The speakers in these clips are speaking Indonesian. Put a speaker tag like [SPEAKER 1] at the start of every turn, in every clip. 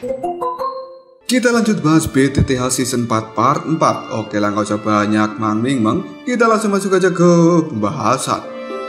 [SPEAKER 1] Kita lanjut bahas BTTH Season 4 Part 4. Oke lah, gak usah banyak mang-ming-mang, kita langsung masuk aja ke pembahasan.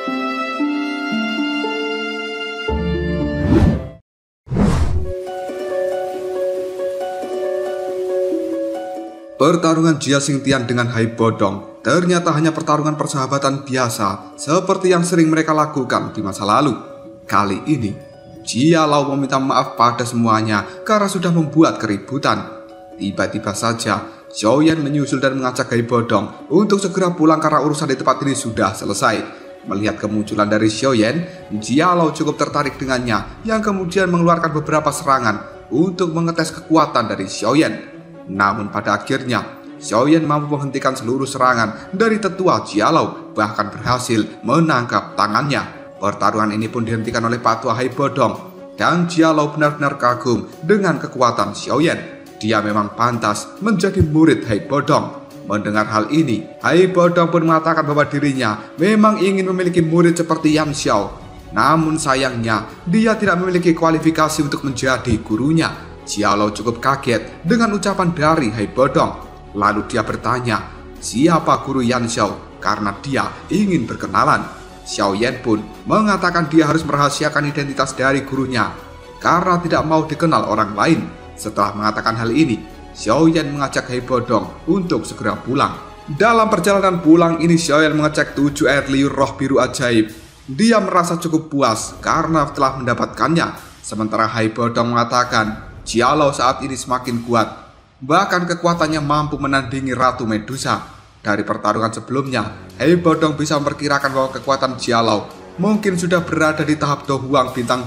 [SPEAKER 1] Pertarungan Jia Xingtian dengan Hai Bodong ternyata hanya pertarungan persahabatan biasa seperti yang sering mereka lakukan di masa lalu. Kali ini Jia Lau meminta maaf pada semuanya karena sudah membuat keributan. Tiba-tiba saja Xiaoyan menyusul dan mengajak Hai Bodong untuk segera pulang karena urusan di tempat ini sudah selesai. Melihat kemunculan dari Xiaoyan, Jia Lau cukup tertarik dengannya yang kemudian mengeluarkan beberapa serangan untuk mengetes kekuatan dari Xiaoyan. Namun pada akhirnya Xiaoyan mampu menghentikan seluruh serangan dari tetua Jia Lau, bahkan berhasil menangkap tangannya. Pertarungan ini pun dihentikan oleh Patua Hai Bodong dan Jia Lau benar-benar kagum dengan kekuatan Xiaoyan. Dia memang pantas menjadi murid Hai Bodong. Mendengar hal ini, Hai Bodong pun mengatakan bahwa dirinya memang ingin memiliki murid seperti Yan Xiao. Namun sayangnya, dia tidak memiliki kualifikasi untuk menjadi gurunya. Jia Lau cukup kaget dengan ucapan dari Hai Bodong. Lalu dia bertanya, siapa guru Yan Xiao, karena dia ingin berkenalan. Xiaoyan pun mengatakan dia harus merahasiakan identitas dari gurunya karena tidak mau dikenal orang lain. Setelah mengatakan hal ini, Xiaoyan mengajak Hai Bodong untuk segera pulang. Dalam perjalanan pulang ini, Xiaoyan mengecek 7 air liur roh biru ajaib. Dia merasa cukup puas karena telah mendapatkannya. Sementara Hai Bodong mengatakan Jia Lau saat ini semakin kuat, bahkan kekuatannya mampu menandingi Ratu Medusa. Dari pertarungan sebelumnya, Hai Bodong bisa memperkirakan bahwa kekuatan Jia Lau mungkin sudah berada di tahap Do Huang bintang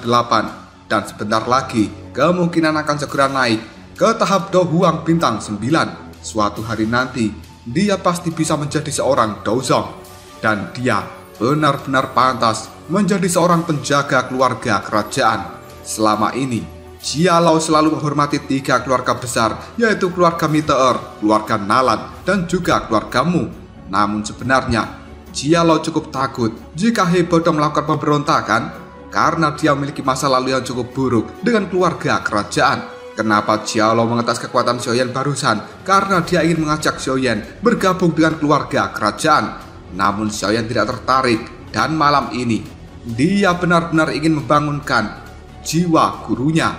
[SPEAKER 1] 8 dan sebentar lagi kemungkinan akan segera naik ke tahap Do Huang bintang 9. Suatu hari nanti, dia pasti bisa menjadi seorang Douzong dan dia benar-benar pantas menjadi seorang penjaga keluarga kerajaan. Selama ini, Jia Lau selalu menghormati 3 keluarga besar, yaitu keluarga Meteor, keluarga Nalan, dan juga keluarga Mu. Namun sebenarnya, Jia Lau cukup takut jika Hai Bodong melakukan pemberontakan karena dia memiliki masa lalu yang cukup buruk dengan keluarga kerajaan. Kenapa Jia Lau mengetes kekuatan Xiaoyan barusan? Karena dia ingin mengajak Xiaoyan bergabung dengan keluarga kerajaan. Namun Xiaoyan tidak tertarik dan malam ini dia benar-benar ingin membangunkan jiwa gurunya.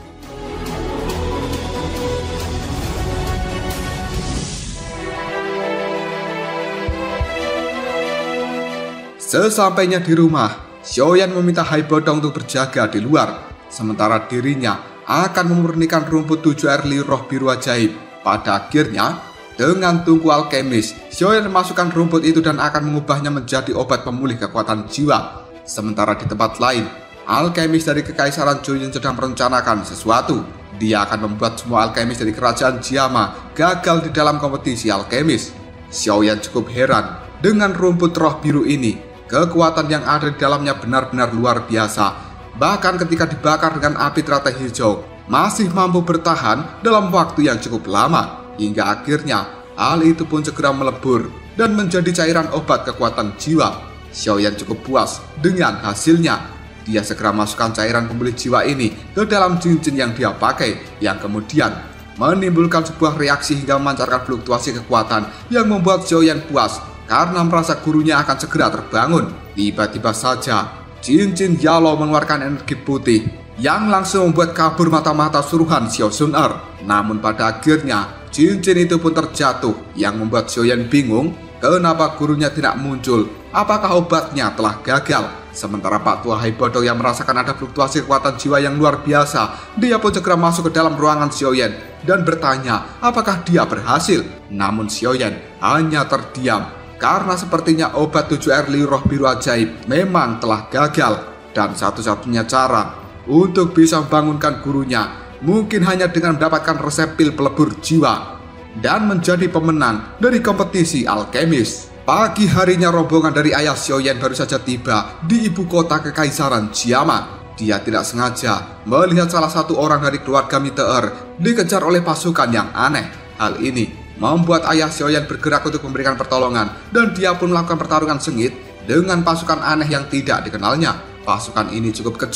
[SPEAKER 1] Sesampainya di rumah, Xiaoyan meminta Hai Bodong untuk berjaga di luar, sementara dirinya akan memurnikan rumput 7 air liur roh biru ajaib. Pada akhirnya, dengan tungku alkemis, Xiaoyan memasukkan rumput itu dan akan mengubahnya menjadi obat pemulih kekuatan jiwa. Sementara di tempat lain, alkemis dari Kekaisaran Juyin sedang merencanakan sesuatu. Dia akan membuat semua alkemis dari kerajaan Jiama gagal di dalam kompetisi alkemis. Xiaoyan cukup heran dengan rumput roh biru ini. Kekuatan yang ada di dalamnya benar-benar luar biasa. Bahkan ketika dibakar dengan api teratai hijau, masih mampu bertahan dalam waktu yang cukup lama. Hingga akhirnya, hal itu pun segera melebur dan menjadi cairan obat kekuatan jiwa. Xiaoyan cukup puas dengan hasilnya. Dia segera masukkan cairan pemulih jiwa ini ke dalam cincin yang dia pakai, yang kemudian menimbulkan sebuah reaksi hingga memancarkan fluktuasi kekuatan yang membuat Xiaoyan puas karena merasa gurunya akan segera terbangun. Tiba-tiba saja, cincin Yalo mengeluarkan energi putih yang langsung membuat kabur mata-mata suruhan Xiao Sun Er. Namun pada akhirnya, cincin itu pun terjatuh yang membuat Xiaoyan bingung kenapa gurunya tidak muncul. Apakah obatnya telah gagal? Sementara Pak Tua Hai Bodong yang merasakan ada fluktuasi kekuatan jiwa yang luar biasa, dia pun segera masuk ke dalam ruangan Xiaoyan dan bertanya apakah dia berhasil. Namun Xiaoyan hanya terdiam karena sepertinya obat 7 air liur roh biru ajaib memang telah gagal. Dan satu-satunya cara untuk bisa membangunkan gurunya mungkin hanya dengan mendapatkan resep pil pelebur jiwa dan menjadi pemenang dari kompetisi alkemis. Pagi harinya rombongan dari ayah Xiaoyan baru saja tiba di ibu kota Kekaisaran Jiama. Dia tidak sengaja melihat salah satu orang dari keluarga Meteor dikejar oleh pasukan yang aneh. Hal ini membuat ayah Xiaoyan bergerak untuk memberikan pertolongan dan dia pun melakukan pertarungan sengit dengan pasukan aneh yang tidak dikenalnya. Pasukan ini cukup kejam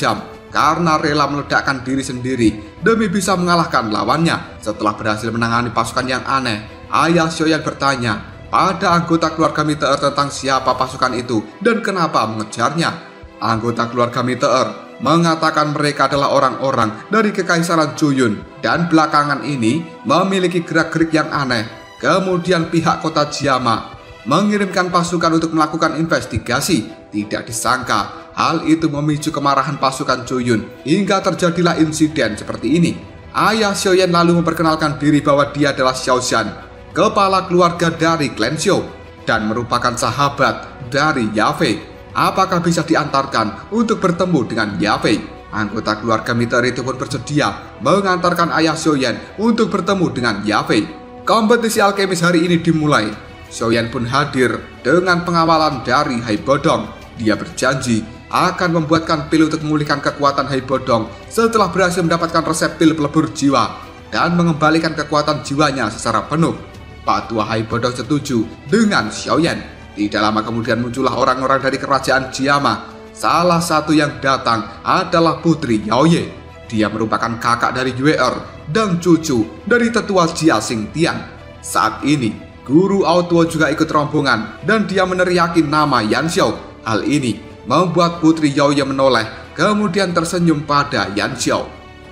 [SPEAKER 1] karena rela meledakkan diri sendiri demi bisa mengalahkan lawannya. Setelah berhasil menangani pasukan yang aneh, ayah Xiaoyan bertanya pada anggota keluarga Meteor tentang siapa pasukan itu dan kenapa mengejarnya. Anggota keluarga Meteor mengatakan mereka adalah orang-orang dari Kekaisaran Juyun dan belakangan ini memiliki gerak-gerik yang aneh. Kemudian pihak kota Jiama mengirimkan pasukan untuk melakukan investigasi. Tidak disangka hal itu memicu kemarahan pasukan Juyun hingga terjadilah insiden seperti ini. Ayah Xiaoyan lalu memperkenalkan diri bahwa dia adalah Xiao Shan, kepala keluarga dari klan Xiao dan merupakan sahabat dari Yafei. Apakah bisa diantarkan untuk bertemu dengan Yafei? Anggota keluarga Meteor itu pun bersedia mengantarkan ayah Xiaoyan untuk bertemu dengan Yafei. Kompetisi alkemis hari ini dimulai. Xiaoyan pun hadir dengan pengawalan dari Hai Bodong. Dia berjanji akan membuatkan pil untuk memulihkan kekuatan Hai Bodong setelah berhasil mendapatkan resep pil pelebur jiwa dan mengembalikan kekuatan jiwanya secara penuh. Pak Tua Hai Bodong setuju dengan Xiaoyan. Tidak lama kemudian muncullah orang-orang dari kerajaan Jiama. Salah satu yang datang adalah Putri Yaoye. Dia merupakan kakak dari Yue'er dan cucu dari tetua Jia Xingtian. Saat ini, Guru Aotuo juga ikut rombongan dan dia meneriaki nama Yan Xiao. Hal ini membuat Putri Yaoye menoleh, kemudian tersenyum pada Yan Xiao.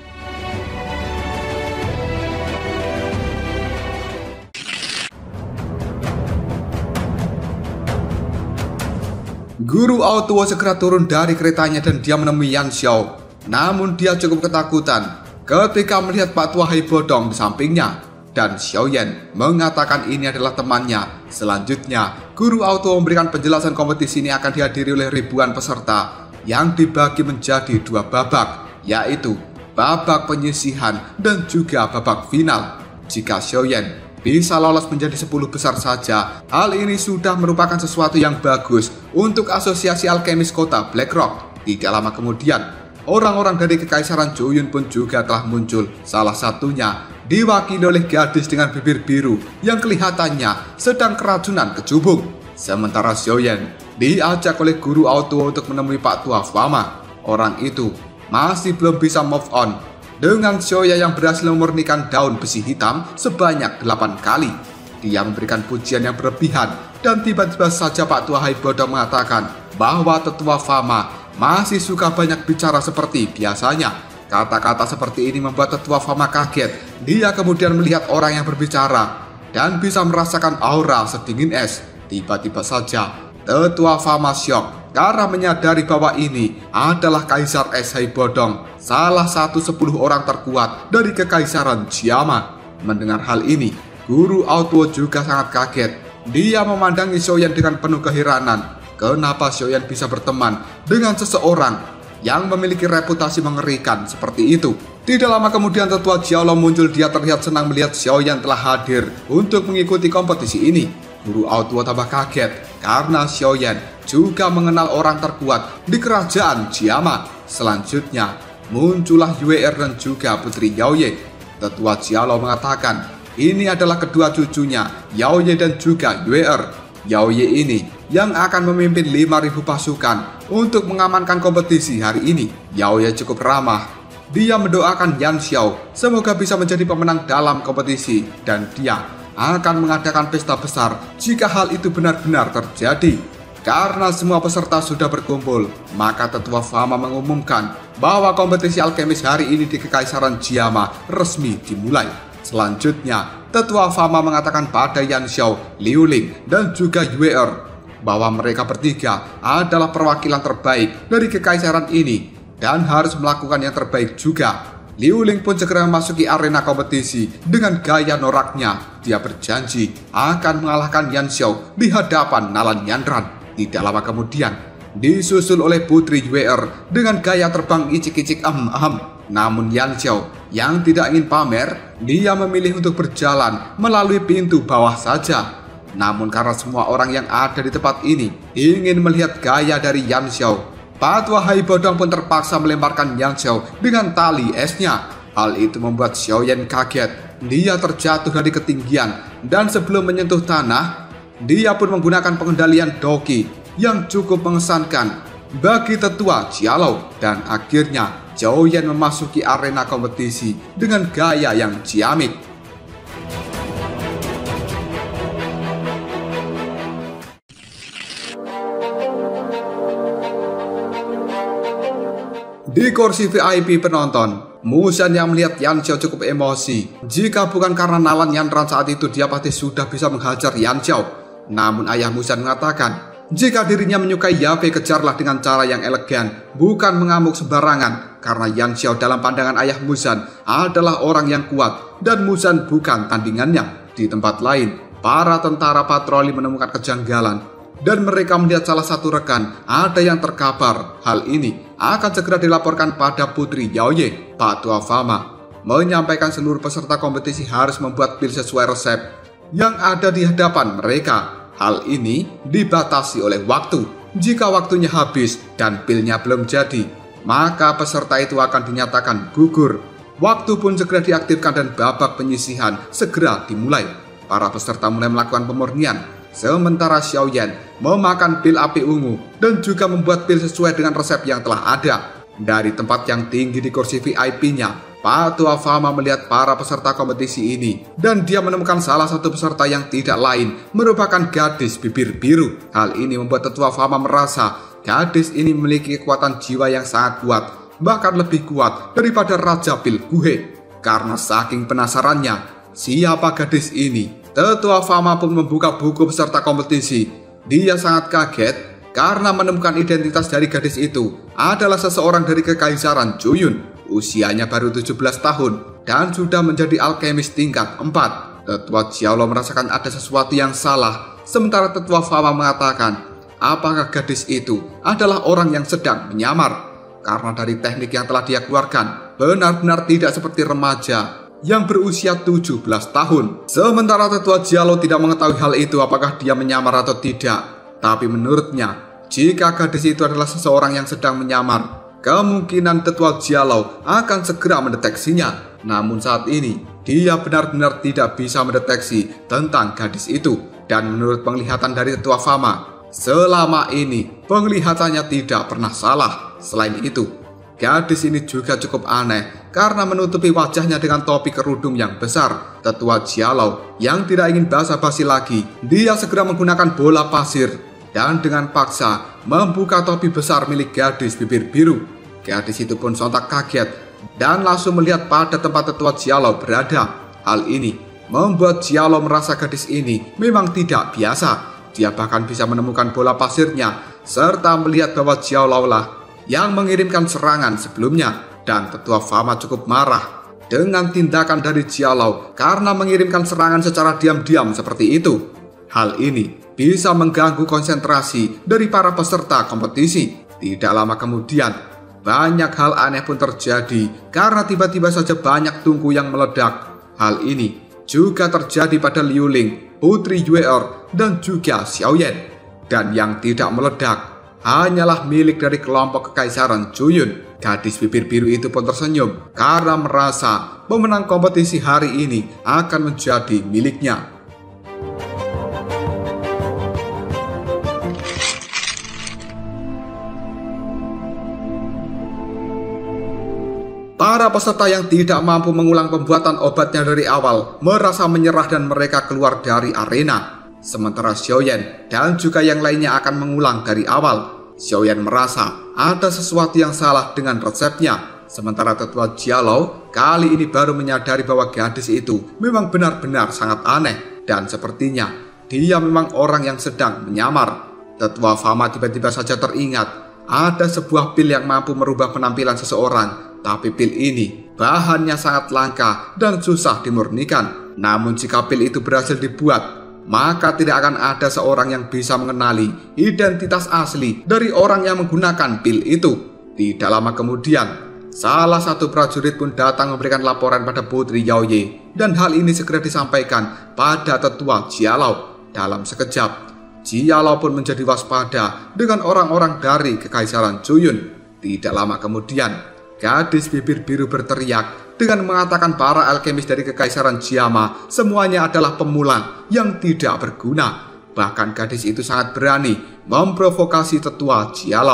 [SPEAKER 1] Guru Aotuo segera turun dari keretanya dan dia menemui Yan Xiao. Namun dia cukup ketakutan ketika melihat Pak Tua Hai Bodong di sampingnya. Dan Xiaoyan mengatakan ini adalah temannya. Selanjutnya, Guru Aotuo memberikan penjelasan kompetisi ini akan dihadiri oleh ribuan peserta yang dibagi menjadi dua babak, yaitu babak penyisihan dan juga babak final. Jika Xiaoyan bisa lolos menjadi 10 besar saja, hal ini sudah merupakan sesuatu yang bagus untuk asosiasi alkemis kota Blackrock. Tidak lama kemudian, orang-orang dari Kekaisaran Juyun pun juga telah muncul. Salah satunya diwakili oleh gadis dengan bibir biru yang kelihatannya sedang keracunan kecubung. Sementara Xiaoyan diajak oleh Guru Aotuo untuk menemui Pak Tua Fama. Orang itu masih belum bisa move on dengan Xiaoyan yang berhasil memurnikan daun besi hitam sebanyak 8 kali. Dia memberikan pujian yang berlebihan dan tiba-tiba saja Pak Tua Hai Bodong mengatakan bahwa tetua Fama masih suka banyak bicara seperti biasanya. Kata-kata seperti ini membuat tetua Fama kaget. Dia kemudian melihat orang yang berbicara dan bisa merasakan aura sedingin es. Tiba-tiba saja tetua Fama syok karena menyadari bahwa ini adalah Kaisar Es Hai Bodong, salah satu 10 orang terkuat dari Kekaisaran Jiama. Mendengar hal ini, Guru Aotuo juga sangat kaget. Dia memandangi Xiaoyan dengan penuh keheranan. Kenapa Xiaoyan bisa berteman dengan seseorang yang memiliki reputasi mengerikan seperti itu? Tidak lama kemudian tetua Jiaolong muncul. Dia terlihat senang melihat Xiaoyan telah hadir untuk mengikuti kompetisi ini. Guru Aotuo tambah kaget karena Xiaoyan juga mengenal orang terkuat di kerajaan Jiama. Selanjutnya muncullah Yue'er dan juga Putri Yaoye. Tetua Jiaolong mengatakan ini adalah kedua cucunya, Yaoye dan juga Yue'er. Yaoye ini yang akan memimpin 5.000 pasukan untuk mengamankan kompetisi hari ini. Yaoye cukup ramah. Dia mendoakan Yan Xiao semoga bisa menjadi pemenang dalam kompetisi dan dia akan mengadakan pesta besar jika hal itu benar-benar terjadi. Karena semua peserta sudah berkumpul, maka tetua Fama mengumumkan bahwa kompetisi alkemis hari ini di Kekaisaran Jiama resmi dimulai. Selanjutnya, tetua Fama mengatakan pada Yan Xiao, Liu Ling, dan juga Yue'er bahwa mereka bertiga adalah perwakilan terbaik dari kekaisaran ini dan harus melakukan yang terbaik juga. Liu Ling pun segera memasuki arena kompetisi dengan gaya noraknya. Dia berjanji akan mengalahkan Yan Xiao di hadapan Nalan Yanran. Tidak lama kemudian, disusul oleh Putri Yue'er dengan gaya terbang icik-icik Namun Yan Xiao yang tidak ingin pamer, dia memilih untuk berjalan melalui pintu bawah saja. Namun karena semua orang yang ada di tempat ini ingin melihat gaya dari Yan Xiao, Pak Tua Hai Bodong pun terpaksa melemparkan Yan Xiao dengan tali esnya. Hal itu membuat Xiaoyan kaget. Dia terjatuh dari ketinggian dan sebelum menyentuh tanah, dia pun menggunakan pengendalian Doki yang cukup mengesankan bagi tetua Jiaolong dan akhirnya Zhao Yan memasuki arena kompetisi dengan gaya yang ciamik. Di kursi VIP penonton, Muzan yang melihat Yan Xiao cukup emosi. Jika bukan karena Nalan Yanran saat itu, dia pasti sudah bisa menghajar Yan Xiao. Namun ayah Muzan mengatakan, jika dirinya menyukai Yafei, kejarlah dengan cara yang elegan, bukan mengamuk sembarangan. Karena Yan Xiao dalam pandangan ayah Muzan adalah orang yang kuat, dan Muzan bukan tandingannya. Di tempat lain, para tentara patroli menemukan kejanggalan, dan mereka melihat salah satu rekan ada yang terkapar. Hal ini akan segera dilaporkan pada Putri Yaoye. Pak Tua Fama menyampaikan seluruh peserta kompetisi harus membuat pil sesuai resep yang ada di hadapan mereka. Hal ini dibatasi oleh waktu. Jika waktunya habis dan pilnya belum jadi, maka peserta itu akan dinyatakan gugur. Waktu pun segera diaktifkan dan babak penyisihan segera dimulai. Para peserta mulai melakukan pemurnian, sementara Xiao Yan memakan pil api ungu dan juga membuat pil sesuai dengan resep yang telah ada. Dari tempat yang tinggi di kursi VIP-nya, Pak Tua Fama melihat para peserta kompetisi ini, dan dia menemukan salah satu peserta yang tidak lain merupakan gadis bibir biru. Hal ini membuat Tetua Fama merasa gadis ini memiliki kekuatan jiwa yang sangat kuat, bahkan lebih kuat daripada Raja Pil Guhe. Karena saking penasarannya siapa gadis ini, Tetua Fama pun membuka buku peserta kompetisi. Dia sangat kaget karena menemukan identitas dari gadis itu adalah seseorang dari Kekaisaran Juyun. Usianya baru 17 tahun dan sudah menjadi alkemis tingkat 4. Tetua Jialo merasakan ada sesuatu yang salah, sementara Tetua Fama mengatakan, apakah gadis itu adalah orang yang sedang menyamar? Karena dari teknik yang telah dia keluarkan, benar-benar tidak seperti remaja yang berusia 17 tahun. Sementara Tetua Jialo tidak mengetahui hal itu, apakah dia menyamar atau tidak. Tapi menurutnya, jika gadis itu adalah seseorang yang sedang menyamar, kemungkinan Tetua Jialo akan segera mendeteksinya. Namun saat ini, dia benar-benar tidak bisa mendeteksi tentang gadis itu. Dan menurut penglihatan dari Tetua Fama, selama ini penglihatannya tidak pernah salah. Selain itu, gadis ini juga cukup aneh karena menutupi wajahnya dengan topi kerudung yang besar. Tetua Jialo yang tidak ingin basa-basi lagi, dia segera menggunakan bola pasir dan dengan paksa membuka topi besar milik gadis bibir biru. Gadis itu pun sontak kaget dan langsung melihat pada tempat Tetua Jialo berada. Hal ini membuat Jialo merasa gadis ini memang tidak biasa. Dia bahkan bisa menemukan bola pasirnya serta melihat bahwa Jialo lah yang mengirimkan serangan sebelumnya. Dan Tetua Fama cukup marah dengan tindakan dari Jialo karena mengirimkan serangan secara diam-diam seperti itu. Hal ini bisa mengganggu konsentrasi dari para peserta kompetisi. Tidak lama kemudian, banyak hal aneh pun terjadi karena tiba-tiba saja banyak tungku yang meledak. Hal ini juga terjadi pada Liu Ling, Putri Yue'er, dan juga Xiao Yan. Dan yang tidak meledak hanyalah milik dari kelompok Kekaisaran Juyun. Gadis bibir biru itu pun tersenyum karena merasa pemenang kompetisi hari ini akan menjadi miliknya. Para peserta yang tidak mampu mengulang pembuatan obatnya dari awal merasa menyerah dan mereka keluar dari arena. Sementara Xiao Yan dan juga yang lainnya akan mengulang dari awal. Xiao Yan merasa ada sesuatu yang salah dengan resepnya. Sementara Tetua Jialo kali ini baru menyadari bahwa gadis itu memang benar-benar sangat aneh. Dan sepertinya dia memang orang yang sedang menyamar. Tetua Fama tiba-tiba saja teringat ada sebuah pil yang mampu merubah penampilan seseorang. Tapi pil ini bahannya sangat langka dan susah dimurnikan. Namun jika pil itu berhasil dibuat, maka tidak akan ada seorang yang bisa mengenali identitas asli dari orang yang menggunakan pil itu. Tidak lama kemudian, salah satu prajurit pun datang memberikan laporan pada Putri Yaoye, dan hal ini segera disampaikan pada Tetua Jialo. Dalam sekejap, Jialo pun menjadi waspada dengan orang-orang dari Kekaisaran Juyun. Tidak lama kemudian, gadis bibir biru berteriak dengan mengatakan para alkemis dari Kekaisaran Jiama semuanya adalah pemula yang tidak berguna. Bahkan gadis itu sangat berani memprovokasi Tetua Jialo.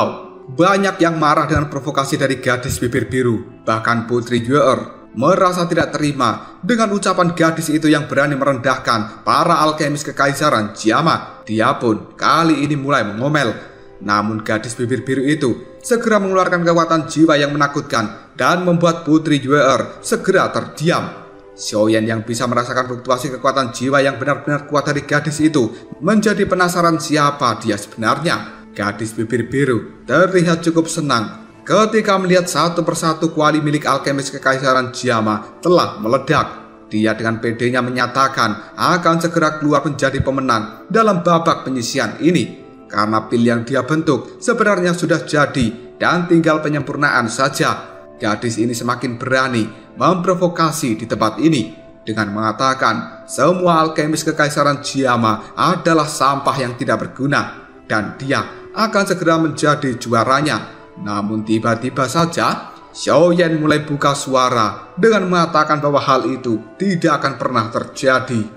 [SPEAKER 1] Banyak yang marah dengan provokasi dari gadis bibir biru. Bahkan Putri Yue'er merasa tidak terima dengan ucapan gadis itu yang berani merendahkan para alkemis kekaisaran Jiama. Dia pun kali ini mulai mengomel. Namun gadis bibir biru itu segera mengeluarkan kekuatan jiwa yang menakutkan dan membuat Putri Yue'er segera terdiam. Xiaoyan yang bisa merasakan fluktuasi kekuatan jiwa yang benar-benar kuat dari gadis itu menjadi penasaran siapa dia sebenarnya. Gadis bibir biru terlihat cukup senang ketika melihat satu persatu kuali milik alkemis kekaisaran Jiama telah meledak. Dia dengan pedenya menyatakan akan segera keluar menjadi pemenang dalam babak penyisihan ini. Karena pil yang dia bentuk sebenarnya sudah jadi dan tinggal penyempurnaan saja. Gadis ini semakin berani memprovokasi di tempat ini dengan mengatakan semua alkemis kekaisaran Jiama adalah sampah yang tidak berguna dan dia akan segera menjadi juaranya. Namun tiba-tiba saja Xiaoyan mulai buka suara dengan mengatakan bahwa hal itu tidak akan pernah terjadi.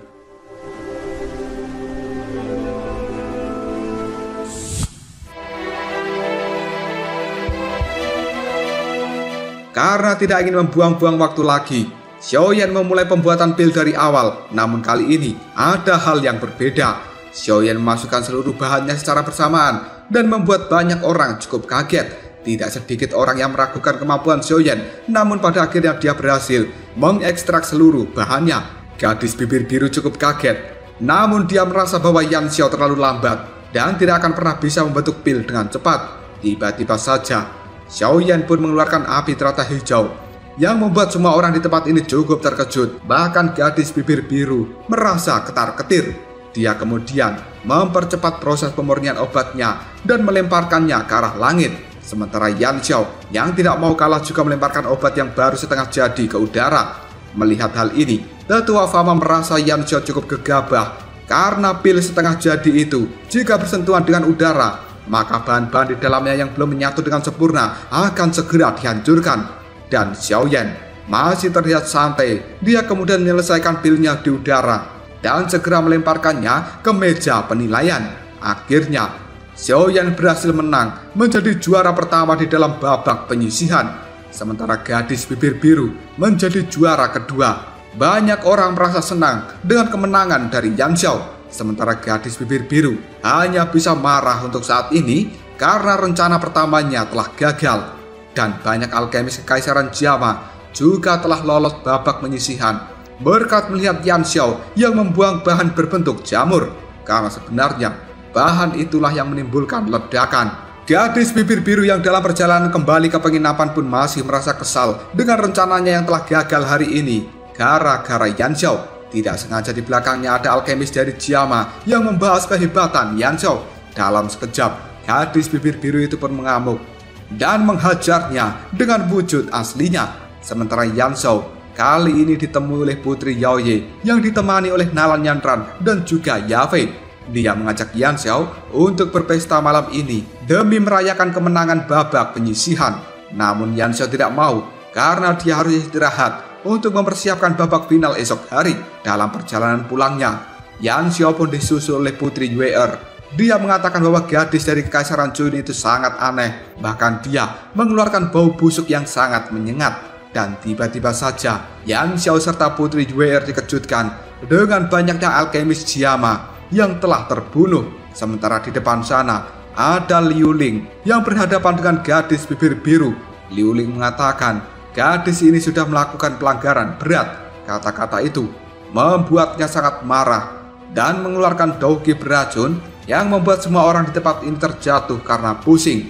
[SPEAKER 1] Karena tidak ingin membuang-buang waktu lagi, Xiaoyan memulai pembuatan pil dari awal. Namun kali ini ada hal yang berbeda. Xiaoyan memasukkan seluruh bahannya secara bersamaan dan membuat banyak orang cukup kaget. Tidak sedikit orang yang meragukan kemampuan Xiaoyan, namun pada akhirnya dia berhasil mengekstrak seluruh bahannya. Gadis bibir biru cukup kaget, namun dia merasa bahwa Yan Xiao terlalu lambat dan tidak akan pernah bisa membentuk pil dengan cepat. Tiba-tiba saja Xiaoyan pun mengeluarkan api teratai hijau yang membuat semua orang di tempat ini cukup terkejut. Bahkan gadis bibir biru merasa ketar-ketir. Dia kemudian mempercepat proses pemurnian obatnya dan melemparkannya ke arah langit. Sementara Yan Xiao yang tidak mau kalah juga melemparkan obat yang baru setengah jadi ke udara. Melihat hal ini, tetua Fama merasa Yan Xiao cukup gegabah karena pil setengah jadi itu jika bersentuhan dengan udara, maka bahan-bahan di dalamnya yang belum menyatu dengan sempurna akan segera dihancurkan. Dan Xiaoyan masih terlihat santai. Dia kemudian menyelesaikan pilnya di udara dan segera melemparkannya ke meja penilaian. Akhirnya Xiaoyan berhasil menang menjadi juara pertama di dalam babak penyisihan. Sementara gadis bibir biru menjadi juara kedua. Banyak orang merasa senang dengan kemenangan dari Yan Xiao. Sementara gadis bibir biru hanya bisa marah untuk saat ini karena rencana pertamanya telah gagal. Dan banyak alkemis kekaisaran Jiama juga telah lolos babak penyisihan berkat melihat Yan Xiao yang membuang bahan berbentuk jamur. Karena sebenarnya bahan itulah yang menimbulkan ledakan. Gadis bibir biru yang dalam perjalanan kembali ke penginapan pun masih merasa kesal dengan rencananya yang telah gagal hari ini gara-gara Yan Xiao. Tidak sengaja di belakangnya ada alkemis dari Jiama yang membahas kehebatan Yan Xiao. Dalam sekejap, gadis bibir biru itu pun mengamuk dan menghajarnya dengan wujud aslinya. Sementara Yan Xiao kali ini ditemui oleh Putri Yaoye yang ditemani oleh Nalan Yanran dan juga Yafei. Dia mengajak Yan Xiao untuk berpesta malam ini demi merayakan kemenangan babak penyisihan. Namun Yan Xiao tidak mau karena dia harus istirahat untuk mempersiapkan babak final esok hari. Dalam perjalanan pulangnya, Yan Xiao pun disusul oleh Putri Yue'er. Dia mengatakan bahwa gadis dari Kekaisaran Jun itu sangat aneh. Bahkan dia mengeluarkan bau busuk yang sangat menyengat. Dan tiba-tiba saja Yan Xiao serta Putri Yue'er dikejutkan dengan banyaknya alkemis Jiama yang telah terbunuh. Sementara di depan sana ada Liu Ling yang berhadapan dengan gadis bibir biru. Liu Ling mengatakan gadis ini sudah melakukan pelanggaran berat. Kata-kata itu membuatnya sangat marah dan mengeluarkan dauki beracun yang membuat semua orang di tempat ini terjatuh karena pusing.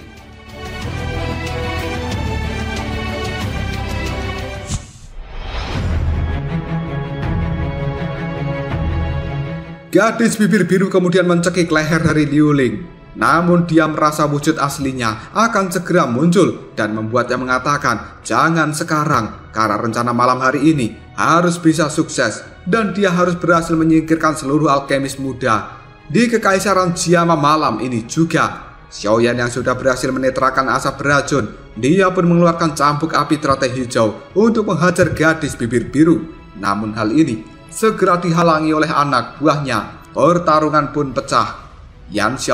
[SPEAKER 1] Gadis bibir biru kemudian mencekik leher dari Liu Ling. Namun dia merasa wujud aslinya akan segera muncul dan membuatnya mengatakan jangan sekarang karena rencana malam hari ini harus bisa sukses dan dia harus berhasil menyingkirkan seluruh alkemis muda di Kekaisaran Jiama malam ini juga. Xiaoyan yang sudah berhasil menetralkan asap beracun, dia pun mengeluarkan cambuk api teratai hijau untuk menghajar gadis bibir biru. Namun hal ini segera dihalangi oleh anak buahnya. Pertarungan pun pecah. Yan Xiao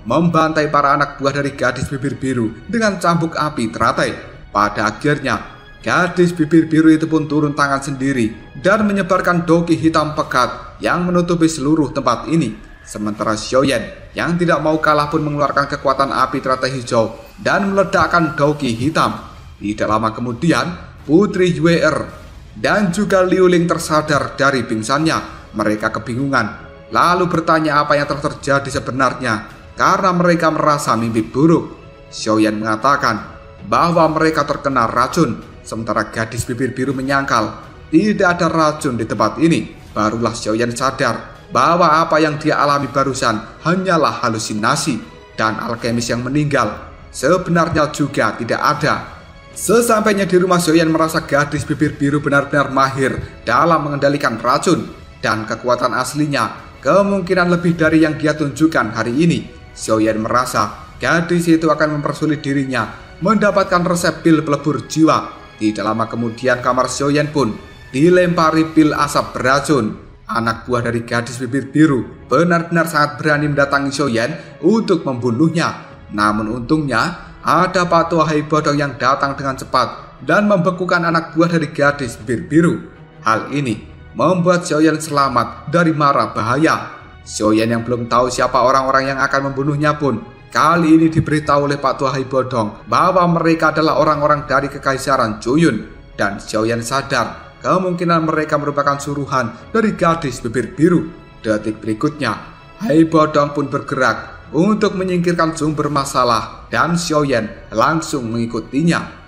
[SPEAKER 1] membantai para anak buah dari gadis bibir biru dengan cambuk api teratai. Pada akhirnya, gadis bibir biru itu pun turun tangan sendiri dan menyebarkan doki hitam pekat yang menutupi seluruh tempat ini. Sementara Xiaoyan yang tidak mau kalah pun mengeluarkan kekuatan api teratai hijau dan meledakkan doki hitam. Tidak lama kemudian, Putri Yue'er dan juga Liu Ling tersadar dari pingsannya. Mereka kebingungan, lalu bertanya apa yang telah terjadi sebenarnya karena mereka merasa mimpi buruk. Xiaoyan mengatakan bahwa mereka terkena racun, sementara gadis bibir biru menyangkal tidak ada racun di tempat ini. Barulah Xiaoyan sadar bahwa apa yang dia alami barusan hanyalah halusinasi dan alkemis yang meninggal sebenarnya juga tidak ada. Sesampainya di rumah, Xiaoyan merasa gadis bibir biru benar-benar mahir dalam mengendalikan racun dan kekuatan aslinya kemungkinan lebih dari yang dia tunjukkan hari ini. Xiaoyan merasa gadis itu akan mempersulit dirinya mendapatkan resep pil pelebur jiwa. Tidak lama kemudian kamar Xiaoyan pun dilempari pil asap beracun. Anak buah dari gadis bibir biru benar-benar sangat berani mendatangi Xiaoyan untuk membunuhnya. Namun untungnya ada Patua Haibodong yang datang dengan cepat dan membekukan anak buah dari gadis bibir biru. Hal ini membuat Xiaoyan selamat dari mara bahaya. Xiaoyan yang belum tahu siapa orang-orang yang akan membunuhnya pun kali ini diberitahu oleh Patua Haibodong bahwa mereka adalah orang-orang dari Kekaisaran Juyun. Dan Xiaoyan sadar kemungkinan mereka merupakan suruhan dari gadis bibir biru. Detik berikutnya, Haibodong pun bergerak untuk menyingkirkan sumber masalah dan Xiaoyan langsung mengikutinya.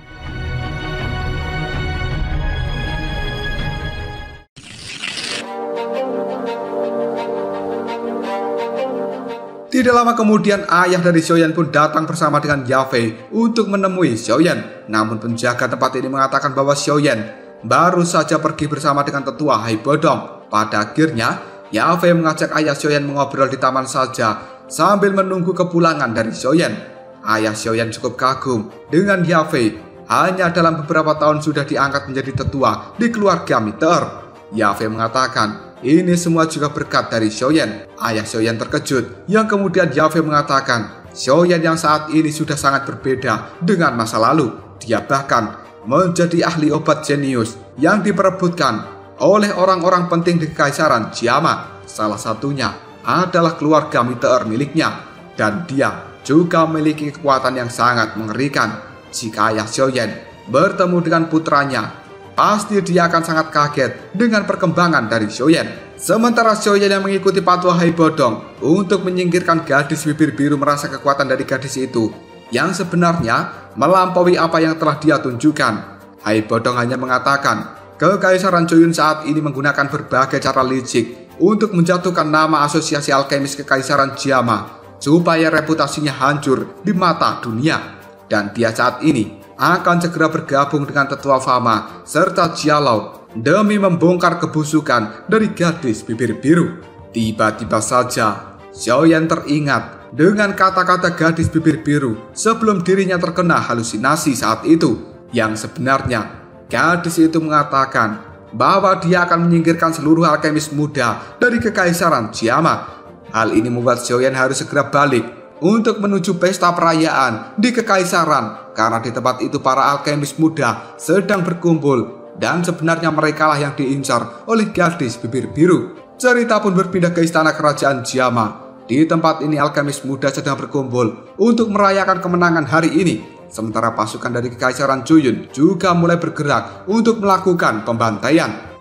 [SPEAKER 1] Tidak lama kemudian ayah dari Xiaoyan pun datang bersama dengan Yafei untuk menemui Xiaoyan. Namun penjaga tempat ini mengatakan bahwa Xiaoyan baru saja pergi bersama dengan tetua Haibodong. Pada akhirnya, Yafei mengajak ayah Xiaoyan mengobrol di taman saja sambil menunggu kepulangan dari Xiaoyan. Ayah Xiaoyan cukup kagum dengan Yafei. Hanya dalam beberapa tahun sudah diangkat menjadi tetua di keluarga Miter. Yafei mengatakan ini semua juga berkat dari Xiaoyan. Ayah Xiaoyan terkejut, yang kemudian Yafei mengatakan Xiaoyan yang saat ini sudah sangat berbeda dengan masa lalu. Dia bahkan menjadi ahli obat jenius yang diperebutkan oleh orang-orang penting di Kekaisaran Jiama. Salah satunya adalah keluarga Miter miliknya, dan dia juga memiliki kekuatan yang sangat mengerikan. Jika ayah Xiaoyan bertemu dengan putranya, pasti dia akan sangat kaget dengan perkembangan dari Xiaoyan. Sementara Xiaoyan yang mengikuti Patua Haibodong untuk menyingkirkan gadis bibir biru merasa kekuatan dari gadis itu yang sebenarnya melampaui apa yang telah dia tunjukkan. Haibodong hanya mengatakan Kekaisaran Juyun saat ini menggunakan berbagai cara licik untuk menjatuhkan nama asosiasi alkemis Kekaisaran Jiama supaya reputasinya hancur di mata dunia. Dan dia saat ini akan segera bergabung dengan tetua Fama serta Jialau demi membongkar kebusukan dari gadis bibir biru. Tiba-tiba saja Xiaoyan teringat dengan kata-kata gadis bibir biru sebelum dirinya terkena halusinasi saat itu. Yang sebenarnya gadis itu mengatakan bahwa dia akan menyingkirkan seluruh alkemis muda dari Kekaisaran Jiama. Hal ini membuat Xiaoyan harus segera balik untuk menuju pesta perayaan di Kekaisaran, karena di tempat itu para alkemis muda sedang berkumpul dan sebenarnya merekalah yang diincar oleh gadis bibir biru. Cerita pun berpindah ke istana kerajaan Jiama. Di tempat ini alkemis muda sedang berkumpul untuk merayakan kemenangan hari ini. Sementara pasukan dari Kekaisaran Juyun juga mulai bergerak untuk melakukan pembantaian.